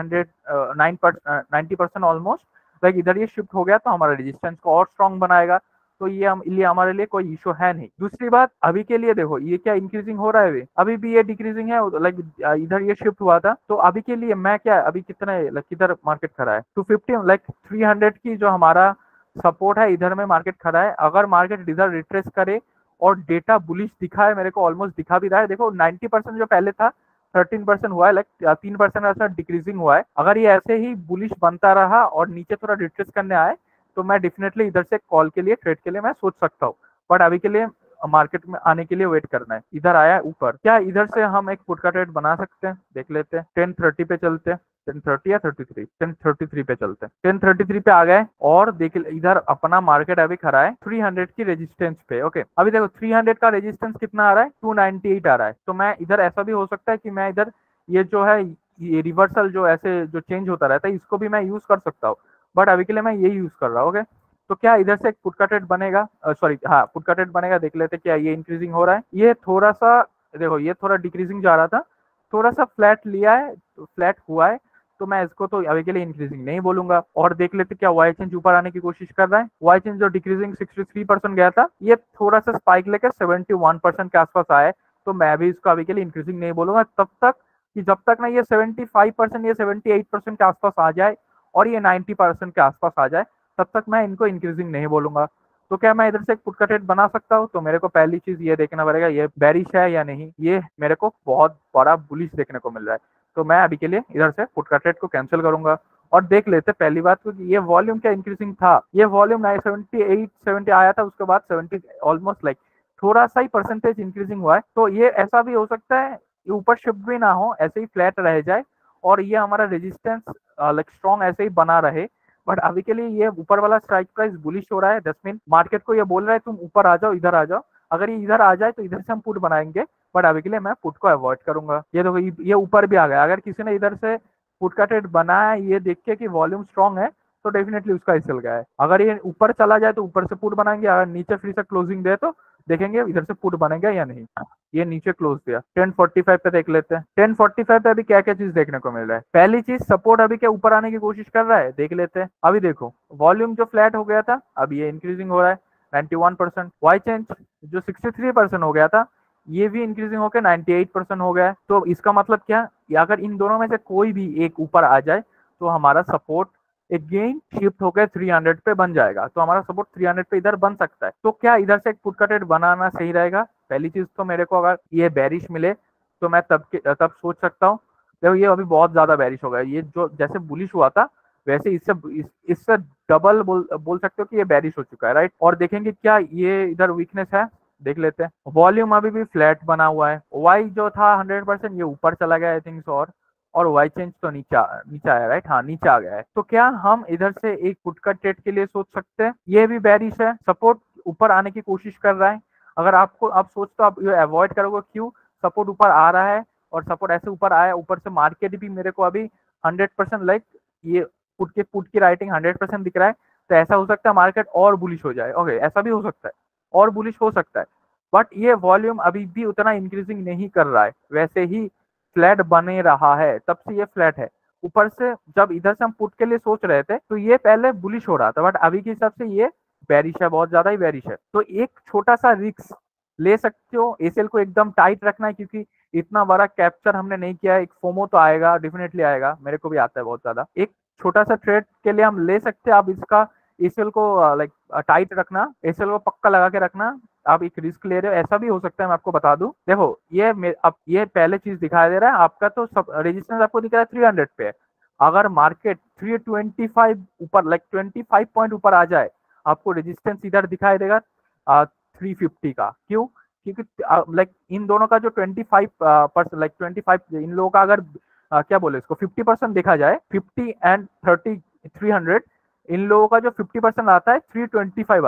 90% ऑलमोस्ट, लाइक इधर ये शिफ्ट हो गया तो हमारा रेजिस्टेंस को और स्ट्रॉन्ग बनाएगा। तो ये हमारे लिए कोई इशू है नहीं। दूसरी बात, अभी के लिए देखो ये क्या इंक्रीजिंग हो रहा है, अभी भी ये डिक्रीजिंग है, लाइक इधर ये शिफ्ट हुआ था। तो अभी के लिए मैं क्या, अभी कितना लाइक किधर मार्केट खड़ा है 250, लाइक 300 की जो हमारा सपोर्ट है इधर में मार्केट खड़ा है। अगर मार्केट इधर रिट्रेस करे और डेटा बुलिश दिखा है, मेरे को ऑलमोस्ट दिखा भी रहा है। देखो 90% जो पहले था 13% हुआ है, लाइक 3% ऐसा डिक्रीजिंग हुआ है। अगर ये ऐसे ही बुलिश बनता रहा और नीचे थोड़ा रिट्रेस करने आए तो मैं डेफिनेटली इधर से कॉल के लिए, ट्रेड के लिए मैं सोच सकता हूँ। बट अभी के लिए मार्केट में आने के लिए वेट करना है। इधर आया ऊपर, क्या इधर से हम एक पुट का ट्रेड बना सकते हैं, देख लेते हैं। 1030 पे चलते हैं, 1030 या 33, 1033 पे चलते हैं। 1033 पे आ गए और देख इधर अपना मार्केट अभी खड़ा है 300 की रेजिस्टेंस पे। ओके, अभी देखो 300 का रेजिस्टेंस कितना आ रहा है, 298 आ रहा है। तो मैं इधर ऐसा भी हो सकता है कि मैं इधर ये जो है ये रिवर्सल जो ऐसे जो चेंज होता रहता है इसको भी मैं यूज कर सकता हूँ। बट अभी के लिए मैं यही यूज कर रहा हूँ। ओके, तो क्या इधर से एक पुट का ट्रेड बनेगा, सॉरी हाँ पुट का ट्रेड बनेगा। देख लेते क्या ये इंक्रीजिंग हो रहा है। ये थोड़ा सा देखो ये थोड़ा डिक्रीजिंग जा रहा था, थोड़ा सा फ्लैट लिया है, फ्लैट हुआ है। तो मैं इसको तो अभी के लिए इंक्रीजिंग नहीं बोलूंगा। और देख लेते क्या वाई चेंज ऊपर आने की कोशिश कर रहा है। वाई चेंज जो डिक्रीजिंग 63% गया था, ये थोड़ा सा स्पाइक लेकर 71% के आसपास आया है। तो मैं भी इसको अभी के लिए इंक्रीजिंग नहीं बोलूंगा तब तक कि जब तक ना ये 75% या 78% के आसपास आ जाए और ये 90% के आसपास आ जाए, तब तक मैं इनको इंक्रीजिंग नहीं बोलूंगा। तो क्या मैं इधर से एक पुट का ट्रेड बना सकता हूँ? तो मेरे को पहली चीज ये देखना पड़ेगा ये बेरिश है या नहीं। ये मेरे को बहुत बड़ा बुलिश देखने को मिल रहा है, तो मैं अभी के लिए इधर से पुट का ट्रेड को कैंसिल करूंगा। और देख लेते पहली बात तो ये वॉल्यूम क्या इंक्रीजिंग था। ये वॉल्यूम 78 70 आया था, उसके बाद 70 ऑलमोस्ट लाइक थोड़ा सा ही परसेंटेज इंक्रीजिंग हुआ है। तो ये ऐसा भी हो सकता है ये ऊपर शिफ्ट भी ना हो, ऐसे ही फ्लैट रह जाए और ये हमारा रेजिस्टेंस लाइक स्ट्रॉन्ग ऐसे ही बना रहे। बट अभी के लिए ये ऊपर वाला स्ट्राइक प्राइस बुलिश हो रहा है। 10 मिनट मार्केट को ये बोल रहा है तुम ऊपर आ जाओ, इधर आ जाओ। अगर ये इधर आ जाए तो इधर से हम पुट बनाएंगे, बट अभी के लिए मैं पुट को अवॉइड करूंगा। ये देखो ये ऊपर भी आ गया। अगर किसी ने इधर से पुट का ट्रेड बनाया है ये देख के कि वॉल्यूम स्ट्रॉन्ग है तो डेफिनेटली उसका ही चल गया है। अगर ये ऊपर चला जाए तो ऊपर से पुट बनाएंगे, अगर नीचे फिर से क्लोजिंग दे तो देखेंगे इधर से पुट बनेगा या नहीं। ये नीचे क्लोज दिया 1045 पे, देख लेते हैं 1045 पे अभी क्या क्या चीज देखने को मिल रहा है। पहली चीज सपोर्ट अभी क्या ऊपर आने की कोशिश कर रहा है, देख लेते हैं। अभी देखो वॉल्यूम जो फ्लैट हो गया था अभी ये इंक्रीजिंग हो रहा है 91%। वाई चेंज जो 63% हो गया था ये भी इंक्रीजिंग होकर 98% हो गया है। तो इसका मतलब क्या, अगर इन दोनों में से कोई भी एक ऊपर आ जाए तो हमारा सपोर्ट अगेन शिफ्ट होकर 300 पे बन जाएगा। तो हमारा सपोर्ट 300 पे इधर बन सकता है। तो क्या इधर से एक पुट का ट्रेड बनाना सही रहेगा? पहली चीज तो मेरे को अगर ये बेरिश मिले तो मैं तब सोच सकता हूँ। देखो ये अभी बहुत ज्यादा बेरिश हो गया, ये जो जैसे बुलिश हुआ था वैसे इससे डबल बोल सकते हो कि ये बेरिश हो चुका है, राइट। और देखेंगे क्या ये इधर वीकनेस है, देख लेते हैं। वॉल्यूम अभी भी फ्लैट बना हुआ है। वाई जो था 100% ये ऊपर चला गया आई थिंक। और वाई चेंज तो नीचे आया, राइट, हाँ नीचे आ गया है। तो क्या हम इधर से एक पुट का ट्रेड के लिए सोच सकते हैं? ये भी बेरिश है, सपोर्ट ऊपर आने की कोशिश कर रहा है। अगर आप सोच तो आप ये अवॉइड करोगे, क्यों? सपोर्ट ऊपर आ रहा है और सपोर्ट ऐसे ऊपर आया, ऊपर से मार्केट भी मेरे को अभी 100% लाइक ये पुट की राइटिंग 100% दिख रहा है। तो ऐसा हो सकता है मार्केट और बुलिश हो जाए। ओके, ऐसा भी हो सकता है, और बुलिश हो सकता है। बट ये वॉल्यूम अभी भी उतना इंक्रीजिंग नहीं कर रहा है, वैसे ही फ्लैट बने रहा है। तब से ये फ्लैट है। ऊपर से जब इधर से हम पुट के लिए सोच रहे थे तो ये पहले बुलिश हो रहा था, बट अभी के हिसाब से ये बेरिश है, बहुत ज्यादा ही बेरिश है। तो एक छोटा सा रिस्क ले सकते हो। एसीएल को एकदम टाइट रखना है क्योंकि इतना बड़ा कैप्चर हमने नहीं किया है। एक फोमो तो आएगा, डेफिनेटली आएगा, मेरे को भी आता है बहुत ज्यादा। एक छोटा सा ट्रेड के लिए हम ले सकते हैं। आप इसका एसीएल को लाइक टाइट रखना, एसीएल को पक्का लगा के रखना। आप एक रिस्क ले रहे हो, ऐसा भी हो सकता है। मैं आपको बता दूं, देखो अब ये पहले चीज दिखाई दे रहा है आपका, तो सब रेजिस्टेंस आपको दिख रहा है 300 पे। अगर मार्केट 325 ऊपर लाइक 25 पॉइंट ऊपर आ जाए आपको रेजिस्टेंस इधर दिखाई देगा 350 का। क्यों? क्योंकि लाइक इन दोनों का जो 25% लाइक 25 इन लोगों का अगर क्या बोले इसको 50% देखा जाए, 50 एंड 30 300 इन लोगों का जो 50% आता है 325 आता है।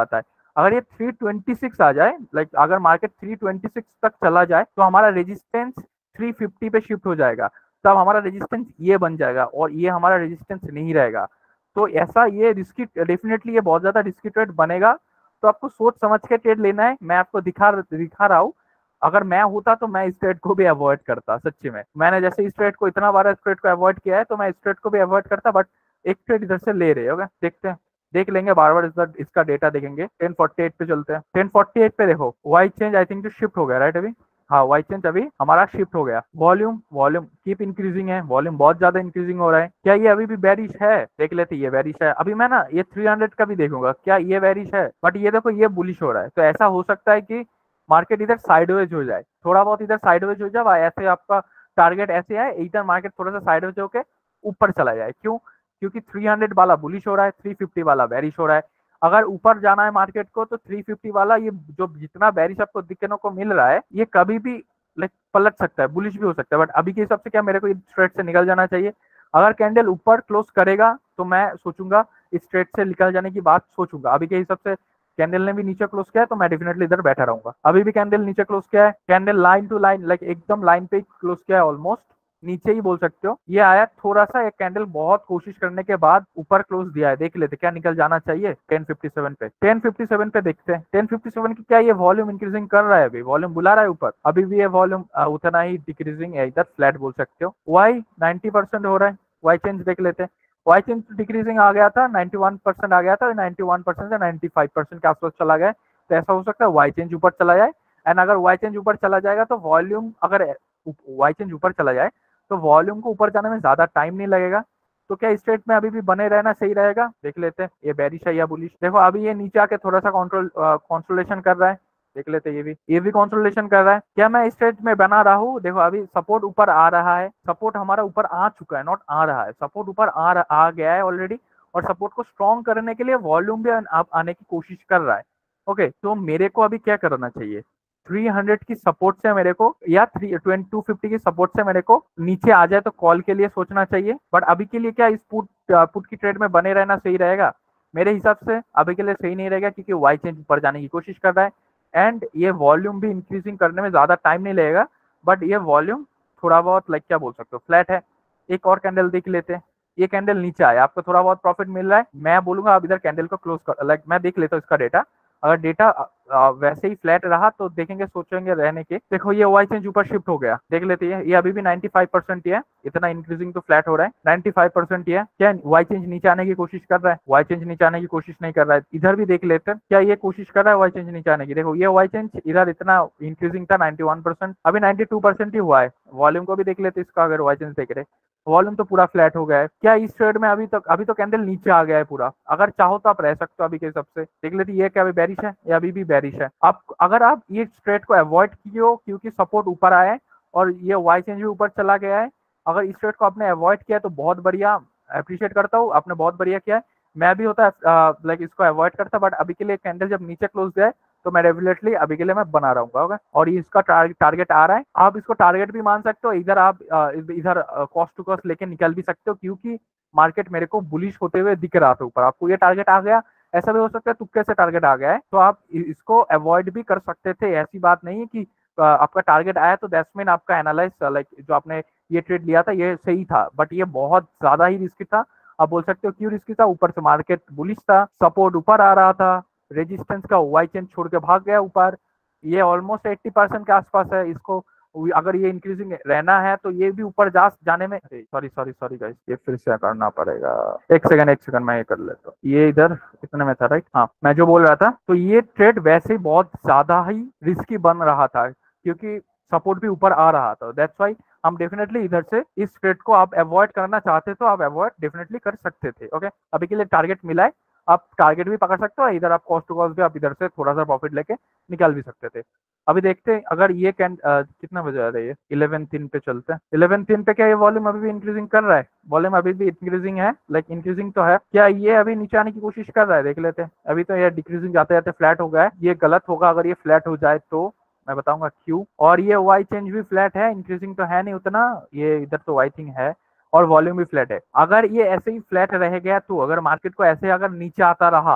अगर ये 326 आ जाए, लाइक अगर मार्केट 326 तक चला जाए तो हमारा रेजिस्टेंस 350 पे शिफ्ट हो जाएगा, तब हमारा रेजिस्टेंस ये बन जाएगा और ये हमारा रेजिस्टेंस नहीं रहेगा। तो ऐसा ये रिस्की, डेफिनेटली ये बहुत ज्यादा रिस्की ट्रेड बनेगा। तो आपको सोच समझ के ट्रेड लेना है। मैं आपको दिखा रहा हूँ। अगर मैं होता तो मैं इस ट्रेड को भी अवॉइड करता, सच्ची में। मैंने जैसे इस ट्रेड को इतना बार, इस ट्रेड को अवॉइड किया है, तो मैं इस ट्रेड को भी अवॉइड करता। बट एक ट्रेड इधर से ले रहे होगा, देखते हैं, देख लेंगे बार बार इसका डेटा देखेंगे। 1048 पे चलते हैं। 1048 पे देखो, वाई चेंज आई थिंक जो शिफ्ट हो गया, राइट? अभी हाँ, वाई चेंज अभी हमारा शिफ्ट हो गया। वॉल्यूम वॉल्यूम कीप इंक्रीजिंग है, वॉल्यूम बहुत ज्यादा इंक्रीजिंग हो रहा है। क्या ये अभी भी बेरिश है? देख लेते, ये बेरिश है। अभी मैं ना ये 300 का भी देखूंगा, क्या ये बेरिश है? बट ये देखो, ये बुलिश हो रहा है। तो ऐसा हो सकता है कि मार्केट इधर साइडवेज हो जाए, थोड़ा बहुत इधर साइडवेज हो जाए, ऐसे आपका टारगेट ऐसे है, इधर मार्केट थोड़ा सा साइडवेज होके ऊपर चला जाए। क्यों? क्योंकि 300 वाला बुलिश हो रहा है, 350 वाला बेरिश हो रहा है। अगर ऊपर जाना है मार्केट को तो 350 वाला, ये जो जितना बेरिश आपको दिखने को मिल रहा है, ये कभी भी लाइक पलट सकता है, बुलिश भी हो सकता है। बट अभी के हिसाब से क्या मेरे को इस ट्रेड से निकल जाना चाहिए। अगर कैंडल ऊपर क्लोज करेगा तो मैं सोचूंगा इस ट्रेड से निकल जाने की बात सोचूंगा। अभी के हिसाब से कैंडल ने भी नीचे क्लोज किया है तो मैं डेफिनेटली इधर बैठा रहूंगा। अभी भी कैंडल नीचे क्लोज किया है, candle line to line, like एकदम लाइन पे क्लोज किया है, ऑलमोस्ट नीचे ही बोल सकते हो। ये आया थोड़ा सा, एक कैंडल बहुत कोशिश करने के बाद ऊपर क्लोज दिया है। देख लेते क्या निकल जाना चाहिए 1057 पे। 1057 पे देखते हैं 1057 की क्या ये वॉल्यूम इंक्रीजिंग कर रहा है? अभी वॉल्यूम बुला रहा है ऊपर, अभी भी ये वॉल्यूम उतना ही डिक्रीजिंग है, इधर फ्लैट बोल सकते हो। वाई 90% हो रहा है, वाई चेंज देख लेते हैं। वाई चेंज डिक्रीजिंग आ गया था, 91% आ गया था, 91% से 95% के आसपास चला गया। तो ऐसा हो सकता है वाई चेंज ऊपर चला जाए। एंड अगर वाई चेंज ऊपर चला जाएगा तो वॉल्यूम, अगर वाई चेंज ऊपर चला जाए तो वॉल्यूम को ऊपर जाने में ज्यादा टाइम नहीं लगेगा। तो क्या इस ट्रेड में अभी भी बने रहना सही रहेगा? देख लेते हैं ये बेरिश है या बुलिश। देखो अभी ये नीचे आके थोड़ा सा कंसोलिडेशन कर रहा है, देख लेते हैं। ये भी कंसोलिडेशन कर रहा है। क्या मैं इस ट्रेड में बना रहा हूँ? देखो अभी सपोर्ट ऊपर आ रहा है, सपोर्ट हमारा ऊपर आ चुका है, नॉट आ रहा है, सपोर्ट ऊपर आ गया है ऑलरेडी। और सपोर्ट को स्ट्रॉन्ग करने के लिए वॉल्यूम भी आने की कोशिश कर रहा है। ओके, तो मेरे को अभी क्या करना चाहिए? 300 की सपोर्ट से मेरे को, या 250 की सपोर्ट से मेरे को नीचे आ जाए तो कॉल के लिए सोचना चाहिए। बट अभी के लिए क्या इस पुट की ट्रेड में बने रहना सही रहेगा? मेरे हिसाब से अभी के लिए सही नहीं रहेगा, क्योंकि वाई चेंज ऊपर जाने की कोशिश कर रहा है एंड ये वॉल्यूम भी इंक्रीजिंग करने में ज्यादा टाइम नहीं लगेगा। बट ये वॉल्यूम थोड़ा बहुत, लाइक क्या बोल सकते हो, फ्लैट है। एक और कैंडल देख लेते हैं। ये कैंडल नीचे आया, आपको थोड़ा बहुत प्रॉफिट मिल रहा है, मैं बोलूंगा आप इधर कैंडल को क्लोज कर, लाइक मैं देख लेता हूँ इसका डेटा। अगर डेटा वैसे ही फ्लैट रहा तो देखेंगे, सोचेंगे रहने के। देखो ये वाई चेंज ऊपर शिफ्ट हो गया, देख लेते हैं। ये अभी भी 95% ही है, इतना इंक्रीजिंग तो फ्लैट हो रहा है, 95% ही है। क्या वाई चेंज नीचे आने की कोशिश कर रहा है? वाई चेंज नीचे आने की कोशिश नहीं कर रहा है। इधर भी देख लेते हैं, क्या ये कोशिश कर रहा है वाई चेंज नीचे आने की? देखो ये वाई चेंज इधर इतना इंक्रीजिंग था 91%, अभी 92% ही हुआ है। वॉल्यूम को भी देख लेते इसका, अगर वाई चेंज देख रहे, वॉल्यूम तो पूरा फ्लैट हो गया है। क्या इस ट्रेड में अभी तो कैंडल नीचे आ गया है पूरा। अगर चाहो तो आप रह सकते हो अभी के हिसाब से। देख लेते ये क्या अभी बेरिश है या अभी भी बेरिश है। आप अगर आप ये ट्रेड को अवॉइड किए हो क्योंकि सपोर्ट ऊपर आया है और ये वाई चेंज भी ऊपर चला गया है, अगर इस ट्रेड को आपने अवॉइड किया तो बहुत बढ़िया, अप्रिशिएट करता हूँ, आपने बहुत बढ़िया किया है। मैं भी होता लाइक इसको अवॉइड करता, बट अभी के लिए कैंडल जब नीचे क्लोज गया तो मैं डेफिनेटली अभी के लिए मैं बना रहूंगा। ओके, और ये इसका टारगेट आ रहा है, आप इसको टारगेट भी मान सकते हो। इधर आप इधर कॉस्ट टू कॉस्ट लेके निकल भी सकते हो, क्योंकि मार्केट मेरे को बुलिश होते हुए दिख रहा था ऊपर। आपको ये टारगेट आ गया, ऐसा भी हो सकता है तुक्के से टारगेट आ गया है, तो आप इसको अवॉइड भी कर सकते थे। ऐसी बात नहीं है कि आपका टारगेट आया तो दैट्स मीन आपका एनालाइज, लाइक जो आपने ये ट्रेड लिया था ये सही था। बट ये बहुत ज्यादा ही रिस्की था। आप बोल सकते हो क्यों रिस्की था? ऊपर से मार्केट बुलिश था, सपोर्ट ऊपर आ रहा था, रेजिस्टेंस का वाई चेंज छोड़ के भाग गया ऊपर। ये ऑलमोस्ट 80% के आसपास है। इसको अगर ये इंक्रीजिंग रहना है तो ये भी ऊपर जाने में, सॉरी गाइस, ये फिर से करना पड़ेगा। एक सेकंड मैं ये कर लेता हूँ। ये इधर इतने में था, राइट? हाँ, मैं जो बोल रहा था, तो ये ट्रेड वैसे ही बहुत ज्यादा ही रिस्की बन रहा था, क्योंकि सपोर्ट भी ऊपर आ रहा था। दैट्स वाई हम डेफिनेटली इधर से इस ट्रेड को आप अवॉइड करना चाहते तो आप अवॉइड डेफिनेटली कर सकते थे। ओके, अभी के लिए टारगेट मिला है, आप टारगेट भी पकड़ सकते हो, इधर आप कॉस्ट टू कॉस्ट भी आप इधर से थोड़ा सा प्रॉफिट लेके निकाल भी सकते थे। अभी देखते हैं अगर ये कितना बजे आ रहा है, ये 11:03 पे चलते हैं। 11:03 पे क्या ये वॉल्यूम अभी भी इंक्रीजिंग कर रहा है? वॉल्यूम अभी भी इंक्रीजिंग है, लाइक इंक्रीजिंग तो है। क्या ये अभी नीचे आने की कोशिश कर रहा है? देख लेते हैं। अभी तो ये डिक्रीजिंग जाते जाते फ्लैट हो गया है, ये गलत होगा अगर ये फ्लैट हो जाए तो मैं बताऊंगा क्यों। और ये वाई चेंज भी फ्लैट है, इंक्रीजिंग तो है नहीं उतना, ये इधर तो वाई थिंग है, और वॉल्यूम भी फ्लैट है। अगर ये ऐसे ही फ्लैट रह गया तो, अगर मार्केट को ऐसे अगर नीचे आता रहा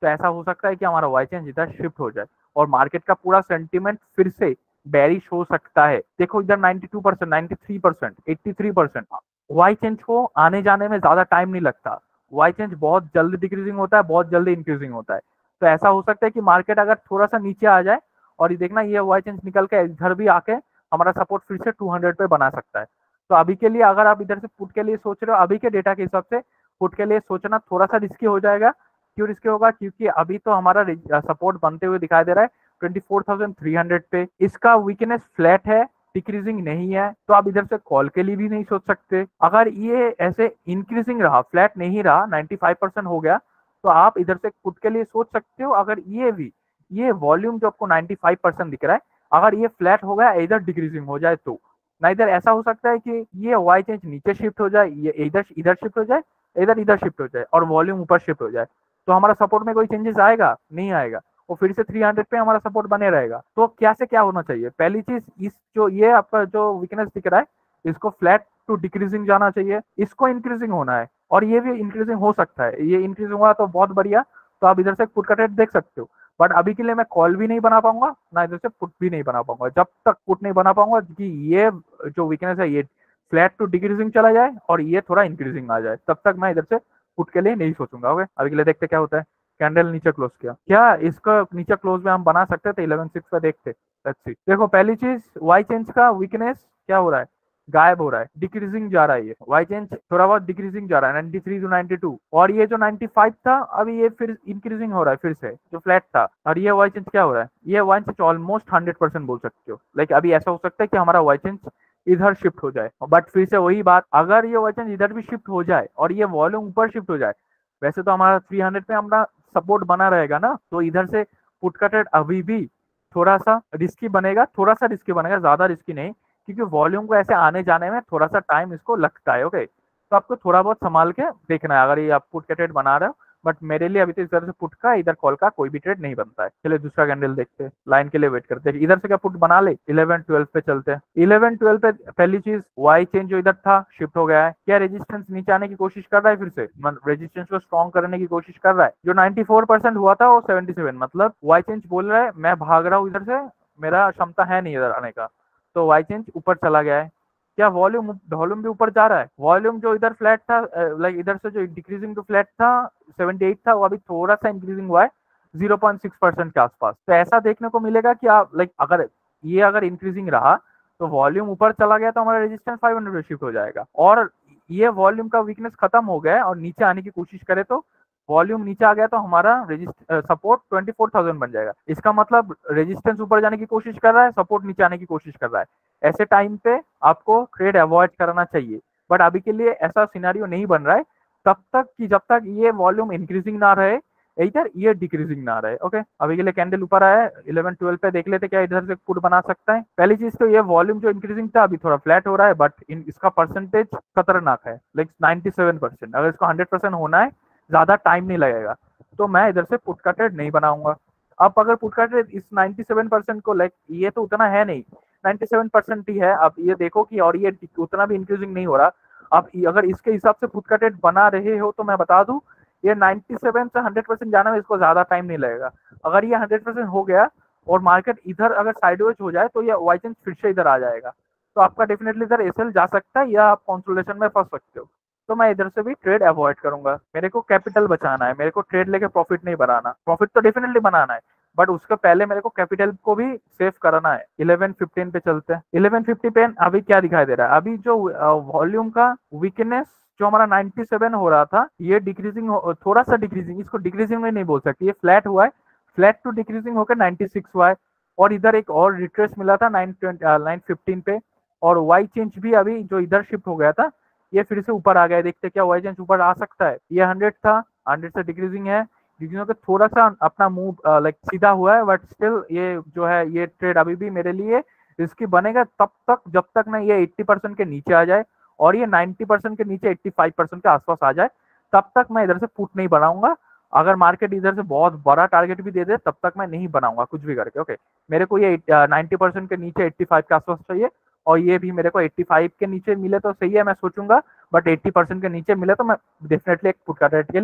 तो ऐसा हो सकता है कि हमारा वाई चेंज इधर शिफ्ट हो जाए और मार्केट का पूरा सेंटीमेंट फिर से बेरिश हो सकता है। देखो इधर 92%, 93%, 83%, वाई चेंज को आने जाने में ज्यादा टाइम नहीं लगता। वाई चेंज बहुत जल्दी डिक्रीजिंग होता है, बहुत जल्दी इंक्रीजिंग होता है। तो ऐसा हो सकता है कि मार्केट अगर थोड़ा सा नीचे आ जाए और ये देखना ये वाई चेंज निकल के इधर भी आके हमारा सपोर्ट फिर से 200 पे बना सकता है। तो अभी के लिए अगर आप इधर से पुट के लिए सोच रहे हो, अभी के डेटा के हिसाब से पुट के लिए सोचना थोड़ा सा रिस्की हो जाएगा। क्यों रिस्की होगा? क्योंकि अभी तो हमारा सपोर्ट बनते हुए दिखाई दे रहा है 24,300 पे। इसका वीकनेस फ्लैट है, डिक्रीजिंग नहीं है, तो आप इधर से कॉल के लिए भी नहीं सोच सकते। अगर ये ऐसे इंक्रीजिंग रहा, फ्लैट नहीं रहा, 95% हो गया, तो आप इधर से पुट के लिए सोच सकते हो। अगर ये वॉल्यूम जो आपको 95% दिख रहा है, अगर ये फ्लैट हो गया, इधर डिक्रीजिंग हो जाए तो ना, इधर ऐसा हो सकता है कि ये वाई चेंज नीचे शिफ्ट हो जाए, ये इधर इधर शिफ्ट हो जाए, इधर शिफ्ट हो जाए और वॉल्यूम ऊपर शिफ्ट हो जाए, तो हमारा सपोर्ट में कोई चेंजेस आएगा? नहीं आएगा। वो फिर से 300 पे हमारा सपोर्ट बने रहेगा। तो क्या से क्या होना चाहिए? पहली चीज, इस जो ये आपका जो वीकनेस दिख रहा है, इसको फ्लैट टू डिक्रीजिंग जाना चाहिए, इसको इंक्रीजिंग होना है और ये भी इंक्रीजिंग हो सकता है। ये इंक्रीजिंग हुआ तो बहुत बढ़िया, तो आप इधर से पुट का ट्रेड देख सकते हो। बट अभी के लिए मैं कॉल भी नहीं बना पाऊंगा, ना इधर से पुट भी नहीं बना पाऊंगा। जब तक पुट नहीं बना पाऊंगा कि ये जो वीकनेस है ये फ्लैट टू डिक्रीजिंग चला जाए और ये थोड़ा इंक्रीजिंग आ जाए, तब तक मैं इधर से पुट के लिए नहीं सोचूंगा। ओके, अभी के लिए देखते क्या होता है। कैंडल नीचे क्लोज किया, क्या इसका नीचे क्लोज में हम बना सकते थे? 11.6 पे देखते। Let's see. देखो पहली चीज, वाई चेंज का वीकनेस क्या हो रहा है? गायब हो रहा है, डिक्रीजिंग जा रहा है। ये वाई चेंज थोड़ा बहुत डिक्रीजिंग जा रहा है 93 to 92, और ये जो 95 था अभी ये फिर इंक्रीजिंग हो रहा है फिर से, जो फ्लैट था। और ये वाई चेंज क्या हो रहा है? ये वाई चेंज ऑलमोस्ट 100% बोल सकते हो। लाइक अभी ऐसा हो सकता है कि हमारा वाई चेंज इधर शिफ्ट हो जाए, बट फिर से वही बात, अगर ये वाई चेंज इधर भी शिफ्ट हो जाए और ये वॉल्यूम ऊपर शिफ्ट हो जाए, वैसे तो हमारा 300 पे हमारा सपोर्ट बना रहेगा ना, तो इधर से पुट का ट्रेड अभी भी थोड़ा सा रिस्की बनेगा, थोड़ा सा रिस्की बनेगा, ज्यादा रिस्की नहीं, क्योंकि वॉल्यूम को ऐसे आने जाने में थोड़ा सा टाइम इसको लगता है। ओके, तो आपको थोड़ा बहुत संभाल के देखना है अगर ये आप पुट का ट्रेड बना रहे हो। बट मेरे लिए अभी तो इस तरह से पुट का इधर कॉल का कोई भी ट्रेड नहीं बनता है। चलिए दूसरा कैंडल देखते हैं, लाइन के लिए वेट करते हैं। इधर से क्या पुट बना ले? 11-12 पे चलते हैं। 11-12 पे पहली चीज, वाई चेंज जो इधर था शिफ्ट हो गया है। क्या रेजिस्टेंस नीचे आने की कोशिश कर रहा है? फिर से रेजिस्टेंस को स्ट्रॉन्ग करने की कोशिश कर रहा है। जो 94% हुआ था वो 77, मतलब वाई चेंज बोल रहा है मैं भाग रहा हूँ इधर से, मेरा क्षमता है नहीं इधर आने का, तो वाई चेंज ऊपर चला गया है। क्या वॉल्यूम भी ऊपर जा रहा है? वॉल्यूम जो इधर फ्लैट था, लाइक इधर से जो डिक्रीजिंग टू फ्लैट था 78 था, वो अभी थोड़ा सा इंक्रीजिंग हुआ है 0.6% के आसपास। तो ऐसा देखने को मिलेगा कि आप लाइक अगर इंक्रीजिंग रहा तो वॉल्यूम ऊपर चला गया तो हमारा रेजिस्टेंस 500 पे शिफ्ट हो जाएगा, और ये वॉल्यूम का वीकनेस खत्म हो गया है और नीचे आने की कोशिश करे तो वॉल्यूम नीचे आ गया तो हमारा सपोर्ट 24,000 बन जाएगा। इसका मतलब रेजिस्टेंस ऊपर जाने की कोशिश कर रहा है, सपोर्ट नीचे आने की कोशिश कर रहा है। ऐसे टाइम पे आपको ट्रेड अवॉइड करना चाहिए। बट अभी के लिए ऐसा सिनेरियो नहीं बन रहा है, जब तक ये वॉल्यूम इंक्रीजिंग ना रहे, इधर ये डिक्रीजिंग ना रहे। ओके, अभी के लिए कैंडल ऊपर आया है 11-12 पे, देख लेते क्या इधर से पुट बना सकता है। पहली चीज तो ये वॉल्यूम जो इंक्रीजिंग था अभी थोड़ा फ्लैट हो रहा है, बट इसका परसेंटेज खतरनाक है, लाइक 97%। अगर इसको 100% होना है, ज्यादा टाइम नहीं लगेगा, तो मैं इधर से पुट का ट्रेड नहीं बनाऊंगा। अब अगर पुट का ट्रेड इस 97% को, लाइक ये तो उतना है नहीं, 97% ही है, अब ये देखो कि और ये उतना भी इंक्रीजिंग नहीं हो रहा। अब अगर इसके हिसाब से पुट का ट्रेड बना रहे हो तो मैं बता दूं, ये 97 से 100% जाने में इसको ज्यादा टाइम नहीं लगेगा। अगर ये 100% हो गया और मार्केट इधर अगर साइडवेज हो जाए तो ये वाई चेंज फिर से इधर आ जाएगा, तो आपका डेफिनेटली इधर एसएल जा सकता है या आप कंसोलिडेशन में फंस सकते हो। तो मैं इधर से भी ट्रेड अवॉइड करूंगा। मेरे को कैपिटल बचाना है, मेरे को ट्रेड लेके प्रॉफिट नहीं बनाना। प्रॉफिट तो डेफिनेटली बनाना है, बट उसके पहले मेरे को कैपिटल को भी सेव करना है। 11-15 पे चलते हैं। 11-50 पे अभी क्या दिखाई दे रहा है? अभी जो वॉल्यूम का वीकनेस जो हमारा 97 हो रहा था, ये डिक्रीजिंग, थोड़ा सा डिक्रीजिंग, इसको डिक्रीजिंग में नहीं बोल सकते, ये फ्लैट हुआ है, फ्लैट टू डिक्रीजिंग होकर 96 हुआ है। और इधर एक और रिट्रेस मिला था 915 पे, और वाई चेंज भी अभी जो इधर शिफ्ट हो गया था ये फिर से ऊपर आ गया है। देखते क्या वाई चेंज ऊपर आ सकता है? ये 100 था, 100 से डिक्रीजिंग है, डिक्रीजिंग होकर थोड़ा सा अपना मूव लाइक सीधा हुआ है, बट स्टिल ये जो है ये ट्रेड अभी भी मेरे लिए रिस्की बनेगा तब तक जब तक ना ये 80% के नीचे आ जाए और ये 90% के नीचे 85% के आसपास आ जाए, तब तक मैं इधर से पुट नहीं बनाऊंगा। अगर मार्केट इधर से बहुत बड़ा टारगेट भी दे दे तब तक मैं नहीं बनाऊंगा कुछ भी करके। ओके, मेरे को ये 90% के नीचे 85 के आसपास चाहिए, और ये भी मेरे को 85 के नीचे मिले तो सही है, मैं सोचूंगा, बट 80% के नीचे मिले तो मैं डेफिनेटली एक पुट का ट्रेड के लिए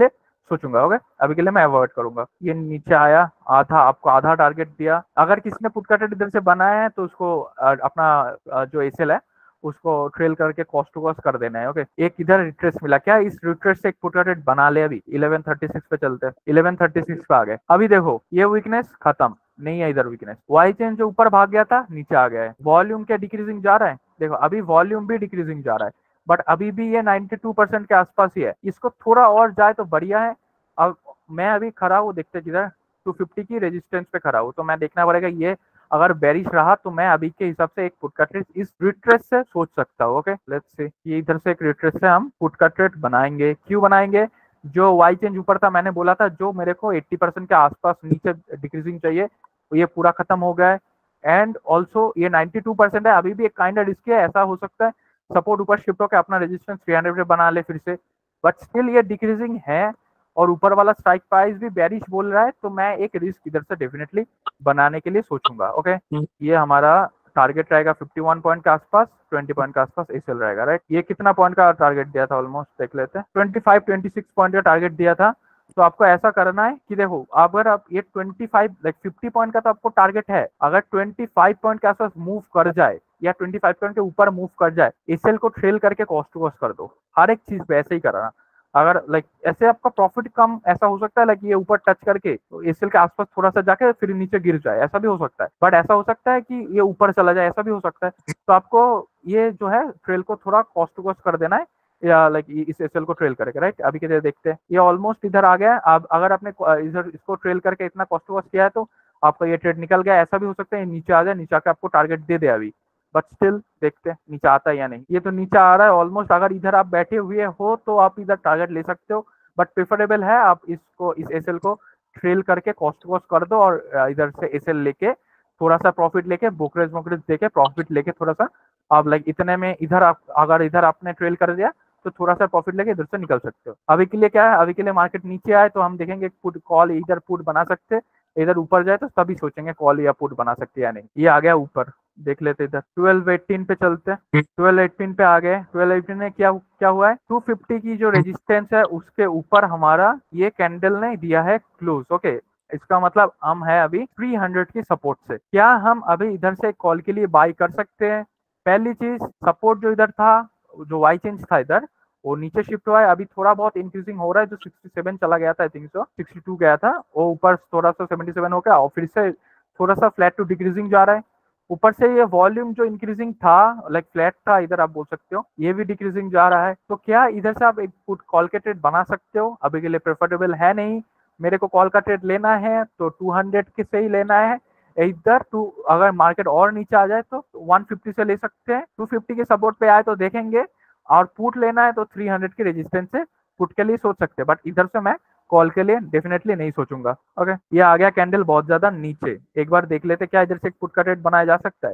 सोचूंगा। ओके, अभी के लिए मैं अवॉइड करूंगा। ये नीचे आया, आधा आपको आधा टारगेट दिया। अगर किसी ने पुट का ट्रेड इधर से बनाया है तो उसको अपना जो एसएल है उसको ट्रेल करके कॉस्ट टू कॉस्ट कर देना है। ओके, एक इधर रिट्रेस मिला, क्या इस रिट्रेस से एक पुट का ट्रेड बना ले। अभी 1136 पे चलते हैं, 1136 पे आ गए। अभी देखो ये वीकनेस खत्म नहीं है, इधर वीकनेस। वाई चेन जो ऊपर भाग गया था नीचे आ गया है। वॉल्यूम क्या डिक्रीजिंग जा रहा है, देखो अभी वॉल्यूम भी डिक्रीजिंग जा रहा है, बट अभी भी ये 92% के आसपास ही है। इसको थोड़ा और जाए तो बढ़िया है। अब मैं अभी खड़ा हूँ, देखते किधर 250 की रेजिस्टेंस पे खड़ा हूँ, तो मैं देखना पड़ेगा ये अगर बेरिश रहा तो मैं अभी के हिसाब से एक पुट का ट्रेड इस रिट्रेस से सोच सकता हूँ। ओके, लेट्स सी ये इधर से एक रिट्रेस से हम पुट का ट्रेड बनाएंगे। क्यों बनाएंगे, जो वाई चेंज ऊपर था मैंने बोला था जो मेरे को 80% के आसपास नीचे डिक्रीजिंग चाहिए, तो ये पूरा खत्म हो गया है। एंड ऑल्सो ये 92% है, अभी भी एक काइंड रिस्की है। ऐसा हो सकता है सपोर्ट ऊपर शिफ्ट होकर अपना रेजिस्टेंस 300 पे बना ले फिर से, बट स्टिल ये डिक्रीजिंग है और ऊपर वाला स्ट्राइक प्राइस भी बेरिश बोल रहा है, तो मैं एक रिस्क इधर से डेफिनेटली बनाने के लिए सोचूंगा। ओके, ये हमारा टारगेट रहेगा 51 पॉइंट के आसपास, 20 पॉइंट के आसपास एसएल रहेगा। राइट, ये कितना पॉइंट का टारगेट दिया था, ऑलमोस्ट देख लेते हैं, 25-26 पॉइंट का टारगेट दिया था। तो आपको ऐसा करना है कि देखो अगर आप ये 25 लाइक 50 पॉइंट का तो आपको टारगेट है, अगर 25 पॉइंट के आसपास मूव कर जाए या 25 पॉइंट के ऊपर मूव कर जाए, एसएल को ट्रेल करके कॉस्ट टू कॉस्ट कर दो। हर एक चीज पे ऐसे ही करना। अगर लाइक ऐसे आपका प्रॉफिट कम ऐसा हो सकता है लाइक ये ऊपर टच करके तो एसएल के आसपास थोड़ा सा जाके फिर नीचे गिर जाए, ऐसा भी हो सकता है। बट ऐसा हो सकता है कि ये ऊपर चला जाए, ऐसा भी हो सकता है। तो आपको ये जो है ट्रेल को थोड़ा कॉस्ट टू कॉस्ट कर देना है, या लाइक इस एसएल को ट्रेल करके। राइट, अभी के देखते हैं ये ऑलमोस्ट इधर आ गया है। अब अगर आपने इधर इसको ट्रेल करके इतना कॉस्ट टू कॉस्ट किया है तो आपका ये ट्रेड निकल गया। ऐसा भी हो सकता है नीचे आ जाए, नीचे आके आपको टारगेट दे दे अभी, बट स्टिल देखते हैं नीचे आता है या नहीं। ये तो नीचे आ रहा है ऑलमोस्ट, अगर इधर आप बैठे हुए हो तो आप इधर टारगेट ले सकते हो, बट प्रेफरेबल है आप इसको इस एसएल को ट्रेल करके कॉस्ट कॉस्ट कर दो और इधर से एसएल लेके थोड़ा सा प्रॉफिट लेके ब्रोकरेज वोकरेज देके प्रॉफिट लेके थोड़ा सा आप लाइक इतने में इधर आप अगर इधर आपने ट्रेल कर दिया तो थोड़ा सा प्रॉफिट लेके इधर से निकल सकते हो। अभी के लिए क्या है, अभी के लिए मार्केट नीचे आए तो हम देखेंगे पुट कॉल इधर पुट बना सकते हैं, इधर ऊपर जाए तो तभी सोचेंगे कॉल या पुट बना सकते हैं या नहीं। ये आ गया ऊपर, देख लेते इधर 1218 पे चलते हैं। 1218 पे आ गए। 1218 में क्या क्या हुआ है, 250 की जो रेजिस्टेंस है उसके ऊपर हमारा ये कैंडल ने दिया है क्लोज। ओके, इसका मतलब हम है अभी 300 की सपोर्ट से। क्या हम अभी इधर से कॉल के लिए बाई कर सकते हैं। पहली चीज, सपोर्ट जो इधर था, जो वाई चेंज था इधर, वो नीचे शिफ्ट हुआ है, अभी थोड़ा बहुत इंक्रीजिंग हो रहा है। जो 67 चला गया था, आई थिंक सो 62 गया था, वो ऊपर थोड़ा सा 77 हो गया और फिर से थोड़ा सा फ्लैट टू डिक्रीजिंग जा रहा है। ऊपर से ये वॉल्यूम जो इंक्रीजिंग था लाइक फ्लैट था इधर, आप बोल सकते हो ये भी डिक्रीजिंग जा रहा है। तो क्या इधर से आप एक पुट कॉल के ट्रेड बना सकते हो, अभी के लिए प्रेफरेबल है नहीं। मेरे को कॉल का ट्रेड लेना है तो 200 के से ही लेना है। इधर टू अगर मार्केट और नीचे आ जाए तो 150 से ले सकते हैं, 250 के सपोर्ट पे आए तो देखेंगे, और पुट लेना है तो 300 की रेजिस्टेंस से पुट के लिए सोच सकते हैं। बट इधर से मैं कॉल के लिए डेफिनेटली नहीं सोचूंगा। ओके, ये आ गया कैंडल बहुत ज्यादा नीचे। एक बार देख लेते क्या इधर से पुट का ट्रेड बनाया जा सकता है।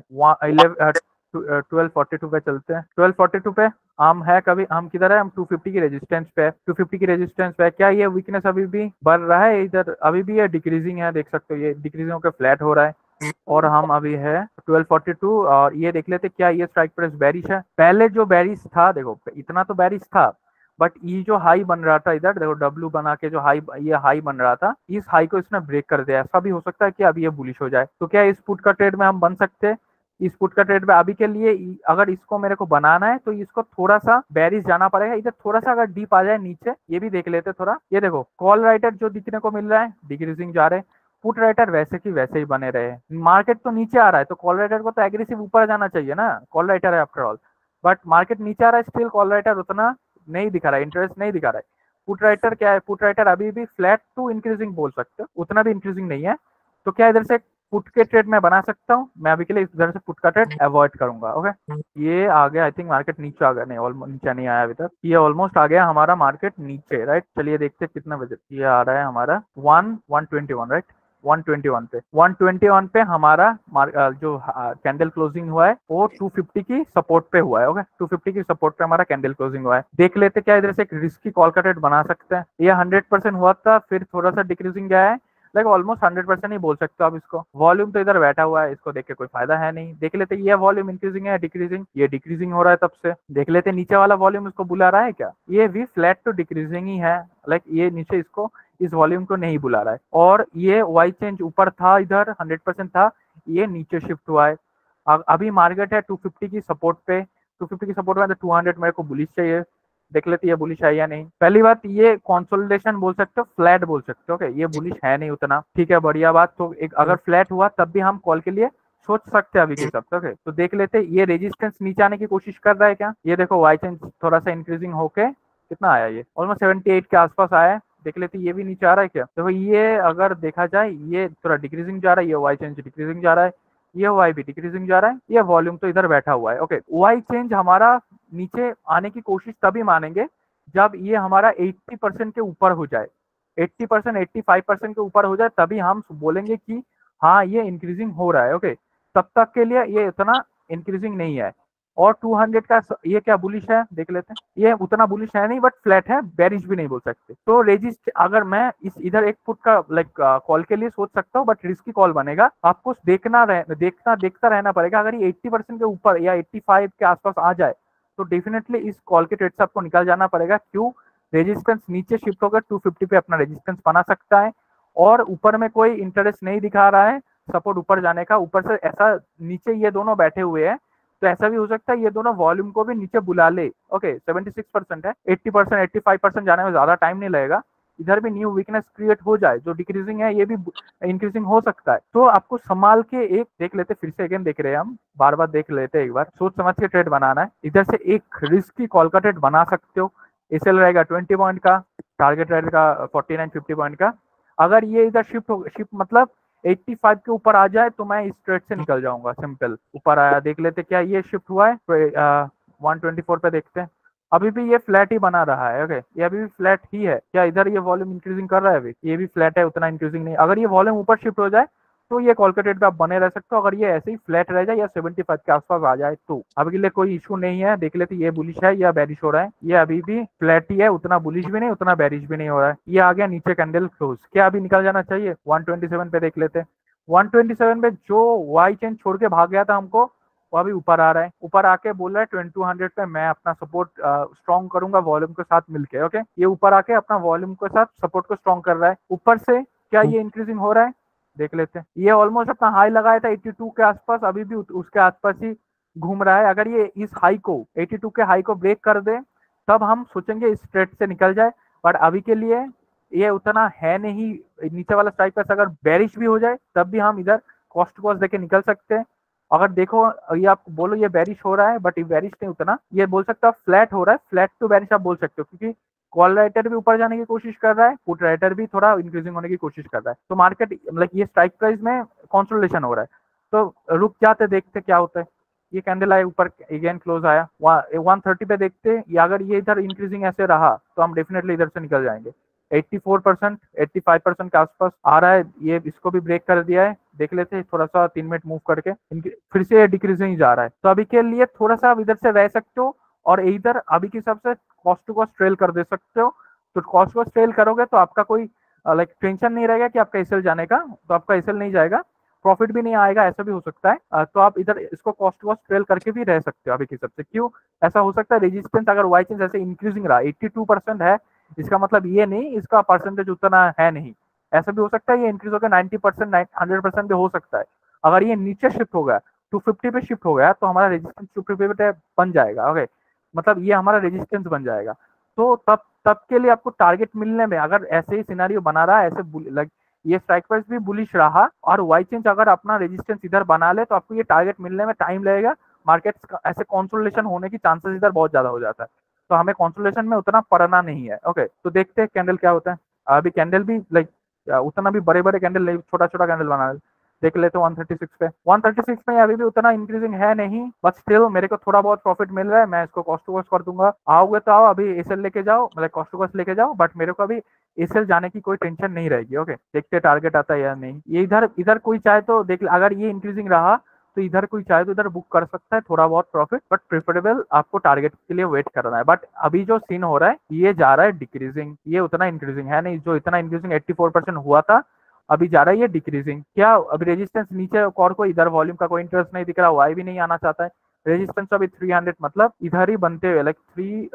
1242 पे चलते हैं। 1242 पे हम है, कभी हम किधर है, हम 250 की रेजिस्टेंस पे है। 250 की रेजिस्टेंस पे क्या ये वीकनेस अभी भी बढ़ रहा है, इधर अभी भी ये डिक्रीजिंग है, देख सकते हो ये डिक्रीजिंग होकर फ्लैट हो रहा है। और हम अभी है 1242 और ये देख लेते क्या ये स्ट्राइक प्राइस बेरिश है। पहले जो बेरिश था देखो इतना तो बेरिश था, बट ये जो हाई बन रहा था इधर देखो डब्ल्यू बना के जो हाई, ये हाई बन रहा था, इस हाई को इसने ब्रेक कर दिया। ऐसा भी हो सकता है कि अभी ये बुलिश हो जाए। तो क्या इस पुट का ट्रेड में हम बन सकते हैं। इस पुट का ट्रेड में अभी के लिए अगर इसको मेरे को बनाना है तो इसको थोड़ा सा बेरिश जाना पड़ेगा। इधर थोड़ा सा अगर डीप आ जाए नीचे, ये भी देख लेते थोड़ा। ये देखो कॉल राइटर जो दिखने को मिल रहा है डिक्रीजिंग जा रहे हैं, पुट राइटर वैसे की वैसे ही बने रहे। मार्केट तो नीचे आ रहा है तो कॉल राइटर को तो एग्रेसिव ऊपर जाना चाहिए ना, कॉल राइटर है आफ्टर ऑल। बट मार्केट नीचे आ रहा है, स्टिल कॉल राइटर उतना नहीं दिखा रहा है, इंटरेस्ट नहीं दिखा रहा है। पुट राइटर क्या है, पुट राइटर अभी भी फ्लैट टू इंक्रीजिंग बोल सकते हो, उतना भी इंक्रीजिंग नहीं है। तो क्या इधर से पुट के ट्रेड में बना सकता हूँ। मैं अभी के लिए इधर से पुट का ट्रेड अवॉइड करूंगा। ओके, ये आ गया, आई थिंक मार्केट नीचे आ गया, नहीं ऑलमोस्ट नीचे नहीं आया अभी तक, ये ऑलमोस्ट आ गया हमारा मार्केट नीचे। राइट, चलिए देखते कितना बजे ये आ रहा है हमारा 121। राइट, 121 पे 121 पे हमारा जो कैंडल क्लोजिंग हुआ है वो 250 की सपोर्ट पे हुआ है। ओके, 250 की सपोर्ट पे हमारा कैंडल क्लोजिंग हुआ है। देख लेते क्या इधर से एक रिस्की कॉल का ट्रेड बना सकते हैं। ये 100% हुआ था, फिर थोड़ा सा डिक्रीजिंग गया है, लाइक ऑलमोस्ट 100% ही बोल सकते हो आप इसको। वॉल्यूम तो इधर बैठा हुआ है, इसको देख के कोई फायदा है नहीं। देख लेते ये वॉल्यूम इंक्रीजिंग है डिक्रीजिंग, ये डिक्रीजिंग हो रहा है तब से। देख लेते नीचे वाला वॉल्यूम इसको बुला रहा है क्या, ये भी फ्लैट टू डिक्रीजिंग ही है। लाइक ये नीचे इसको इस वॉल्यूम को नहीं बुला रहा है। और ये वाई चेंज ऊपर था इधर 100% था, ये नीचे शिफ्ट हुआ है। अभी मार्केट है 250 की सपोर्ट पे, 250 की सपोर्ट में तो 200 मेरे को बुलिश चाहिए। देख लेते ये बुलिश है या नहीं। पहली बात ये कंसोलिडेशन बोल सकते हो, फ्लैट बोल सकते हो। ओके ये बुलिश है नहीं उतना, ठीक है बढ़िया बात। तो एक अगर फ्लैट हुआ तब भी हम कॉल के लिए सोच सकते हैं अभी के हिसाब से। ओके तो देख लेते ये रेजिस्टेंस नीचे आने की कोशिश कर रहा है क्या, ये देखो वाई चेंज थोड़ा सा इंक्रीजिंग होके कितना आया, ये ऑलमोस्ट 78 के आसपास आया है। देख लेते ये भी नीचे आ रहा है क्या, देखो ये अगर देखा जाए ये थोड़ा डिक्रीजिंग जा रहा है, ये वाई चेंज डिक्रीजिंग जा रहा है, ये वाई भी डिक्रीजिंग जा रहा है, ये वॉल्यूम तो इधर बैठा हुआ है। ओके वाई चेंज हमारा नीचे आने की कोशिश तभी मानेंगे जब ये हमारा 80% के ऊपर हो जाए, 80% 85% के ऊपर हो जाए तभी हम बोलेंगे कि हाँ ये इंक्रीजिंग हो रहा है। ओके तब तक के लिए ये इतना इंक्रीजिंग नहीं है। और 200 का ये क्या बुलिश है देख लेते हैं, ये उतना बुलिश है नहीं बट फ्लैट है, बेरिश भी नहीं बोल सकते। तो रेजिस्ट अगर मैं इस इधर एक फुट का लाइक कॉल के लिए सोच सकता हूँ बट रिस्की कॉल बनेगा, आपको देखता रहना पड़ेगा। अगर ये 80% के ऊपर या 85 के आसपास आ जाए तो डेफिनेटली इस कॉल के ट्रेड से आपको निकल जाना पड़ेगा। क्यों, रेजिस्टेंस नीचे शिफ्ट होकर 250 पे अपना रेजिस्टेंस बना सकता है और ऊपर में कोई इंटरेस्ट नहीं दिखा रहा है सपोर्ट ऊपर जाने का। ऊपर से ऐसा नीचे ये दोनों बैठे हुए हैं तो ऐसा भी हो सकता है ये दोनों वॉल्यूम को भी नीचे बुला ले। ओके 76% है, 80% 85% जाने में ज्यादा टाइम नहीं लगेगा। इधर भी न्यू वीकनेस क्रिएट हो जाए, जो डिक्रीजिंग है ये भी इंक्रीजिंग हो सकता है। तो आपको संभाल के एक देख लेते, फिर से अगेन देख रहे हैं हम, बार बार देख लेते हैं, एक बार सोच समझ के ट्रेड बनाना है। इधर से एक रिस्की कॉल का ट्रेड बना सकते हो। एसएल रहेगा 20 पॉइंट का, टारगेट रहेगा 49-50 पॉइंट का। अगर ये इधर शिफ्ट मतलब 85 के ऊपर आ जाए तो मैं इस ट्रेड से निकल जाऊंगा, सिंपल। ऊपर आया देख लेते क्या ये शिफ्ट हुआ है, 124 पे देखते हैं। अभी भी ये फ्लैट ही बना रहा है। ओके ये अभी भी फ्लैट ही है क्या, इधर ये वॉल्यूम इंक्रीजिंग कर रहा है, अभी ये भी फ्लैट है, उतना इंक्रीजिंग नहीं। अगर ये वॉल्यूम ऊपर शिफ्ट हो जाए तो ये कॉल के ट्रेड पे आप बने रह सकते हो। अगर ये ऐसे ही फ्लैट रह जाए या 75 के आसपास आ जाए तो अभी के लिए कोई इशू नहीं है। देख लेते ये बुलिश है या बेरिश हो रहा है, ये अभी भी फ्लैट ही है, उतना बुलिश भी नहीं उतना बेरिश भी नहीं हो रहा है। ये आ गया नीचे कैंडल क्लोज, क्या अभी निकल जाना चाहिए 127 पे देख लेते हैं। 127 पे जो वाई चेन छोड़ के भाग गया था हमको वो अभी ऊपर आ रहा है, ऊपर आके बोल रहा है 2200 पे मैं अपना सपोर्ट स्ट्रॉन्ग करूंगा वॉल्यूम के साथ मिलके। ओके ये ऊपर आके अपना वॉल्यूम के साथ सपोर्ट को स्ट्रॉन्ग कर रहा है ऊपर से। क्या ये इंक्रीजिंग हो रहा है देख लेते हैं। ये ऑलमोस्ट अपना हाई लगाया था 82 के आसपास, अभी भी उसके आसपास ही घूम रहा है। अगर ये इस हाई को 82 के हाई को ब्रेक कर दे तब हम सोचेंगे इस ट्रेड से निकल जाए, बट अभी के लिए ये उतना है नहीं। नीचे वाला स्ट्राइक प्राइस अगर बेरिश भी हो जाए तब भी हम इधर कॉस्ट कॉस्ट देके निकल सकते हैं। अगर देखो ये आप बोलो ये बेरिश हो रहा है बट ये बेरिश नहीं उतना, ये बोल सकते हो फ्लैट हो रहा है, फ्लैट टू बेरिश आप बोल सकते हो, क्योंकि कॉल राइटर भी ऊपर जाने की कोशिश कर रहा है, पुट राइटर भी थोड़ा इंक्रीजिंग होने की कोशिश कर रहा है। तो मार्केट मतलब ये स्ट्राइक प्राइस में कंसोलिडेशन हो रहा है, तो रुक जाते देखते क्या होता है। ये कैंडल आए ऊपर अगेन क्लोज आया 130 पे देखते, या अगर ये इधर इंक्रीजिंग ऐसे रहा तो हम डेफिनेटली इधर से निकल जाएंगे। 84% 85% के आसपास आ रहा है, ये इसको भी ब्रेक कर दिया है। देख लेते हैं थोड़ा सा 3 मिनट मूव करके, फिर से डिक्रीजिंग जा रहा है। तो अभी के लिए थोड़ा सा आप इधर से रह सकते हो और इधर अभी के हिसाब से कॉस्ट टू कॉस्ट ट्रेल कर दे सकते हो। तो कॉस्ट टू कॉस्ट ट्रेल करोगे तो आपका कोई लाइक टेंशन नहीं रहेगा कि आपका एसएल जाने का, तो आपका एसएल नहीं जाएगा, प्रॉफिट भी नहीं आएगा, ऐसा भी हो सकता है। तो आप इधर इसको कॉस्ट टू कॉस्ट ट्रेल करके भी रह सकते हो अभी के हिसाब से। क्यों ऐसा हो सकता है, रेजिस्टेंस अगर वाई चेंज ऐसे इंक्रीजिंग रहा 82% है, इसका मतलब ये नहीं इसका परसेंटेज उतना है नहीं, ऐसा भी हो सकता है ये इंक्रीज होकर 90% 100% भी हो सकता है। अगर ये नीचे शिफ्ट हो गया 250 पे शिफ्ट हो गया तो हमारा रेजिस्टेंस 250 पे बन जाएगा। ओके मतलब ये हमारा रेजिस्टेंस बन जाएगा। तो तब के लिए आपको टारगेट मिलने में, अगर ऐसे ही सिनेरियो बना रहा है, ऐसे लाइक ये स्ट्राइक प्राइस भी बुलिश रहा और वाई चेंज अगर अपना रेजिस्टेंस इधर बना ले तो आपको ये टारगेट मिलने में टाइम लगेगा। मार्केट ऐसे कंसोलिडेशन होने की चांसेस इधर बहुत ज्यादा हो जाता है, तो हमें कंसोलिडेशन में उतना पड़ना नहीं है। ओके तो देखते हैं कैंडल क्या होता है। अभी कैंडल भी लाइक उतना भी बड़े बड़े कैंडल नहीं, छोटा छोटा कैंडल बना है। देख लेते 136 पे, 136 में अभी भी उतना इंक्रीजिंग है नहीं, बट स्टिल मेरे को थोड़ा बहुत प्रॉफिट मिल रहा है, मैं इसको कॉस्ट टू कॉस्ट कर दूंगा। आओगे तो आओ, अभी एसएल लेके जाओ, मतलब कॉस्ट टू कॉस्ट लेके जाओ, बट मेरे को अभी एसएल जाने की कोई टेंशन नहीं रहेगी। ओके देखते टारगेट आता है या नहीं। ये इधर इधर कोई चाहे तो देख, अगर ये इंक्रीजिंग रहा तो इधर कोई चाहे तो इधर बुक कर सकता है थोड़ा बहुत प्रॉफिट, बट प्रेफरेबल आपको टारगेट के लिए वेट करना है। बट अभी जो सीन हो रहा है ये जा रहा है डिक्रीजिंग, ये उतना इंक्रीजिंग है नहीं। जो इतना इंक्रीजिंग 84% हुआ था अभी जा रहा है ये डिक्रीजिंग। क्या अभी रेजिस्टेंस नीचे और कोई इधर वॉल्यूम का कोई इंटरेस्ट नहीं दिख रहा, वाई भी नहीं आना चाहता है। रेजिस्टेंस अभी 300 मतलब इधर ही बनते हुए लाइक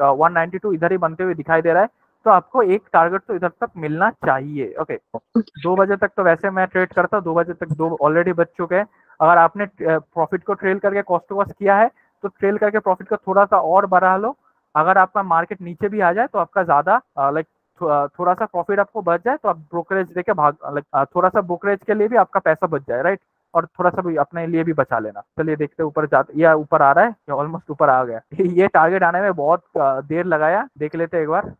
192 इधर ही बनते हुए दिखाई दे रहा है। तो आपको एक टारगेट तो इधर तक मिलना चाहिए। ओके 2 बजे तक तो वैसे मैं ट्रेड करता हूँ, 2 बजे तक 2 ऑलरेडी बज चुके हैं। अगर आपने प्रॉफिट को ट्रेल करके कॉस्ट टू कॉस्ट किया है तो ट्रेल करके प्रॉफिट को थोड़ा सा और बढ़ा लो। अगर आपका मार्केट नीचे भी आ जाए तो आपका ज्यादा लाइक थोड़ा सा प्रॉफिट आपको बच जाए तो आप ब्रोकरेज देके भाग लाइक थोड़ा सा ब्रोकरेज के लिए भी आपका पैसा बच जाए, राइट। और थोड़ा सा भी अपने लिए भी बचा लेना। चलिए देखते ऊपर जाते, या ऊपर आ रहा है या ऑलमोस्ट ऊपर आ गया। ये टारगेट आने में बहुत देर लगाया, देख लेते एक बार।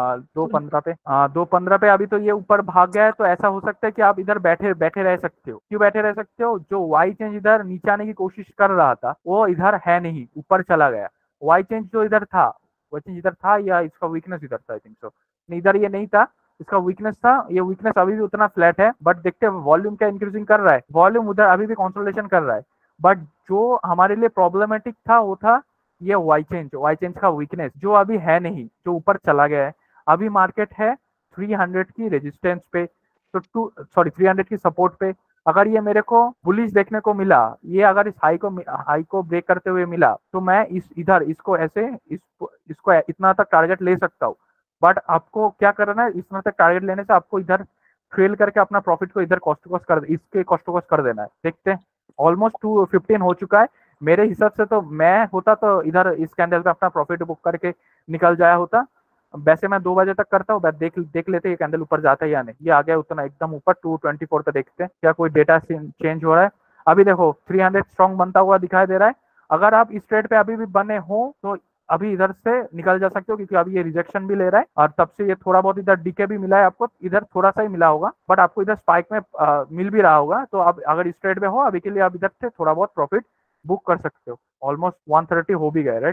2:15 पे 2:15 पे अभी तो ये ऊपर भाग गया है। तो ऐसा हो सकता है कि आप इधर बैठे बैठे रह सकते हो। क्यों बैठे रह सकते हो? जो वाई चेंज इधर नीचे आने की कोशिश कर रहा था वो इधर है नहीं, ऊपर चला गया। वाई चेंज जो इधर था वो चेंज इधर था, या इसका वीकनेस इधर था, आई थिंक सो। इधर ये नहीं था, इसका वीकनेस था। ये वीकनेस अभी भी उतना फ्लैट है, बट देखते हैं वॉल्यूम क्या इंक्रीजिंग कर रहा है। वॉल्यूम उधर अभी भी कंसोलिडेशन कर रहा है, बट जो हमारे लिए प्रॉब्लमेटिक था वो था ये वाई चेंज का वीकनेस जो अभी है नहीं, जो ऊपर चला गया है। अभी मार्केट है 300 की रेजिस्टेंस पे, तो 300 की सपोर्ट पे। अगर ये मेरे को बुलिश देखने को मिला, ये अगर इस हाई को ब्रेक करते हुए मिला तो मैं इसको ऐसे इसको इतना तक टारगेट ले सकता हूँ। बट आपको क्या करना है, इतना तक टारगेट लेने से आपको इधर ट्रेल करके अपना प्रॉफिट को इधर कॉस्ट टू कॉस्ट इसके कॉस्ट टू कॉस्ट कर देना है। देखते हैं ऑलमोस्ट 2:15 हो चुका है। मेरे हिसाब से तो मैं होता तो इधर इस कैंडल पे अपना प्रॉफिट बुक करके निकल जाया होता। वैसे मैं 2 बजे तक करता हूँ, देख लेते हैं कैंडल ऊपर जाता है या नहीं। ये आ गया उतना एकदम ऊपर 224 पे। देखते हैं क्या कोई डेटा चेंज हो रहा है। अभी देखो 300 स्ट्रॉन्ग बनता हुआ दिखाई दे रहा है। अगर आप इस ट्रेड पे अभी भी बने हो तो अभी इधर से निकल जा सकते हो, क्योंकि अभी ये रिजेक्शन भी ले रहा है और तब से ये थोड़ा बहुत इधर डीके भी मिला है आपको। इधर थोड़ा सा ही मिला होगा, बट आपको इधर स्पाइक में मिल भी रहा होगा। तो आप अगर इस ट्रेड में हो अभी के लिए आप इधर से थोड़ा बहुत प्रॉफिट बुक कर सकते हो। ऑलमोस्ट 130 हो भी गए, राइट।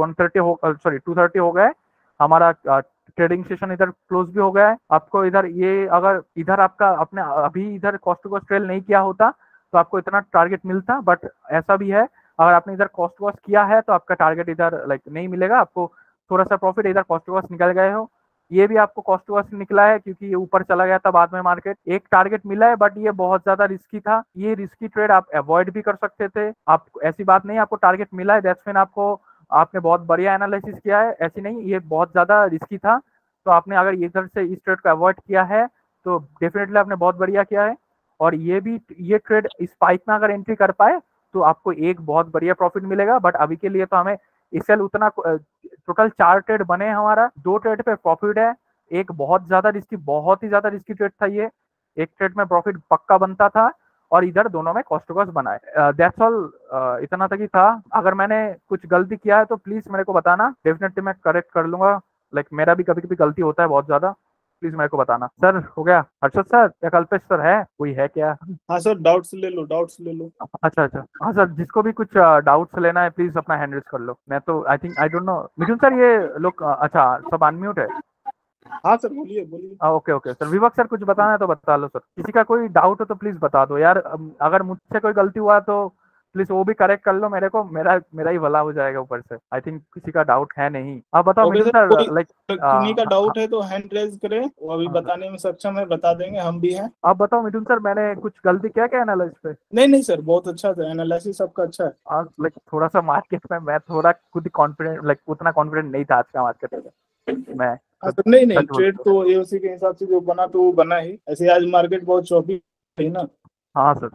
230 हो गए। हमारा ट्रेडिंग सेशन इधर क्लोज भी हो गया है। आपको इधर ये अगर इधर आपका अपने अभी इधर कॉस्ट टू कॉस्ट ट्रेल नहीं किया होता तो आपको इतना टारगेट मिलता, बट ऐसा भी है अगर आपने इधर कॉस्ट टू कॉस्ट किया है तो आपका टारगेट इधर लाइक नहीं मिलेगा। आपको थोड़ा सा प्रॉफिट इधर कॉस्ट टू कॉस्ट निकल गए हो। ये भी आपको कॉस्ट टू कॉस्ट निकला है क्योंकि ये ऊपर चला गया था बाद में मार्केट। एक टारगेट मिला है बट ये बहुत ज्यादा रिस्की था। ये रिस्की ट्रेड आप अवॉइड भी कर सकते थे। आप ऐसी बात नहीं, आपको टारगेट मिला है दैट्स मीन आपने बहुत बढ़िया एनालिसिस किया है, ऐसी नहीं। ये बहुत ज्यादा रिस्की था, तो आपने अगर इधर से इस ट्रेड को अवॉइड किया है तो डेफिनेटली आपने बहुत बढ़िया किया है। और ये ट्रेड इस स्पाइक में अगर एंट्री कर पाए तो आपको एक बहुत बढ़िया प्रॉफिट मिलेगा। बट अभी के लिए तो हमें इससे उतना टोटल 4 ट्रेड बने हमारा, 2 ट्रेड पे प्रॉफिट है। एक बहुत ही ज्यादा रिस्की ट्रेड था ये। एक ट्रेड में प्रॉफिट पक्का बनता था और इधर दोनों में कॉस्ट टू कॉस्ट बना है। दैट्स ऑल, इतना तक ही था। अगर मैंने कुछ गलती किया है तो प्लीज मेरे को बताना, डेफिनेटली मैं करेक्ट कर लूंगा। लाइक मेरा भी कभी कभी गलती होता है बहुत ज्यादा, प्लीज मेरे को बताना। सर हो गया? हर्षद सर या कल्पेश सर है, कोई है क्या? हाँ सर, डाउट्स ले लो। अच्छा हाँ सर, जिसको भी कुछ डाउट्स लेना है प्लीज अपना हैंड रेज कर लो। मैं तो I don't know Mithun sir, ये लोग अच्छा सब अनम्यूट है। हाँ सर, बोलिए। Okay sir. विवेक सर कुछ बताना है तो बता लो सर। किसी का कोई डाउट हो तो प्लीज बता दो यार। अगर मुझसे कोई गलती हुआ तो प्लीज वो भी करेक्ट कर लो मेरे को, मेरा ही भला हो जाएगा ऊपर से। आई थिंक किसी का डाउट है नहीं। आप बताओ मिथुन सर, लाइक किन्हीं का डाउट है तो हैंड रेज करें, वो अभी बताने में सक्षम है, बता देंगे, हम भी हैं। आप बताओ मिथुन सर, मैंने कुछ गलती किया क्या एनालिसिस पे? नहीं सर, बहुत अच्छा था एनालिसिस, सबका अच्छा है। लाइक थोड़ा सा मार्केट में मैं थोड़ा खुद ही कॉन्फिडेंट, लाइक उतना कॉन्फिडेंट नहीं था आज का मार्केट में मैं। नहीं, ट्रेड तो एओसी के हिसाब से जो बना तो वो बना ही। ऐसे आज मार्केट बहुत चौपी है ना। हाँ सर।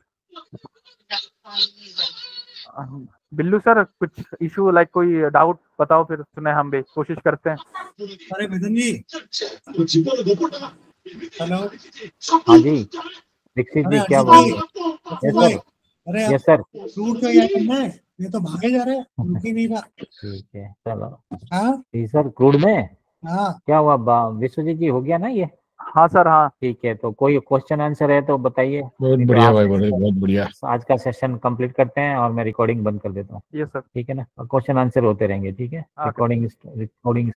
बिल्लू सर कुछ इशू, लाइक कोई डाउट बताओ, फिर सुने हम भी कोशिश करते हैं। अरे मिथुन जी, हेलो। हाँ जी दीक्षित जी, क्या बोल रहे हैं? अरे यस सर। फ्रूट का क्या करना है, ये तो भागे जा रहे हैं, रुक ही नहीं रहा। ठीक है चलो। हाँ जी सर, क्रूड में हाँ क्या हुआ विश्वजीत जी, हो गया ना ये? हाँ सर हाँ। ठीक है, तो कोई क्वेश्चन आंसर है तो बताइए। बहुत बढ़िया भाई, बहुत बढ़िया। आज का सेशन कंप्लीट करते हैं और मैं रिकॉर्डिंग बंद कर देता हूँ। ये सर ठीक है ना, क्वेश्चन आंसर होते रहेंगे। ठीक है, हाँ, रिकॉर्डिंग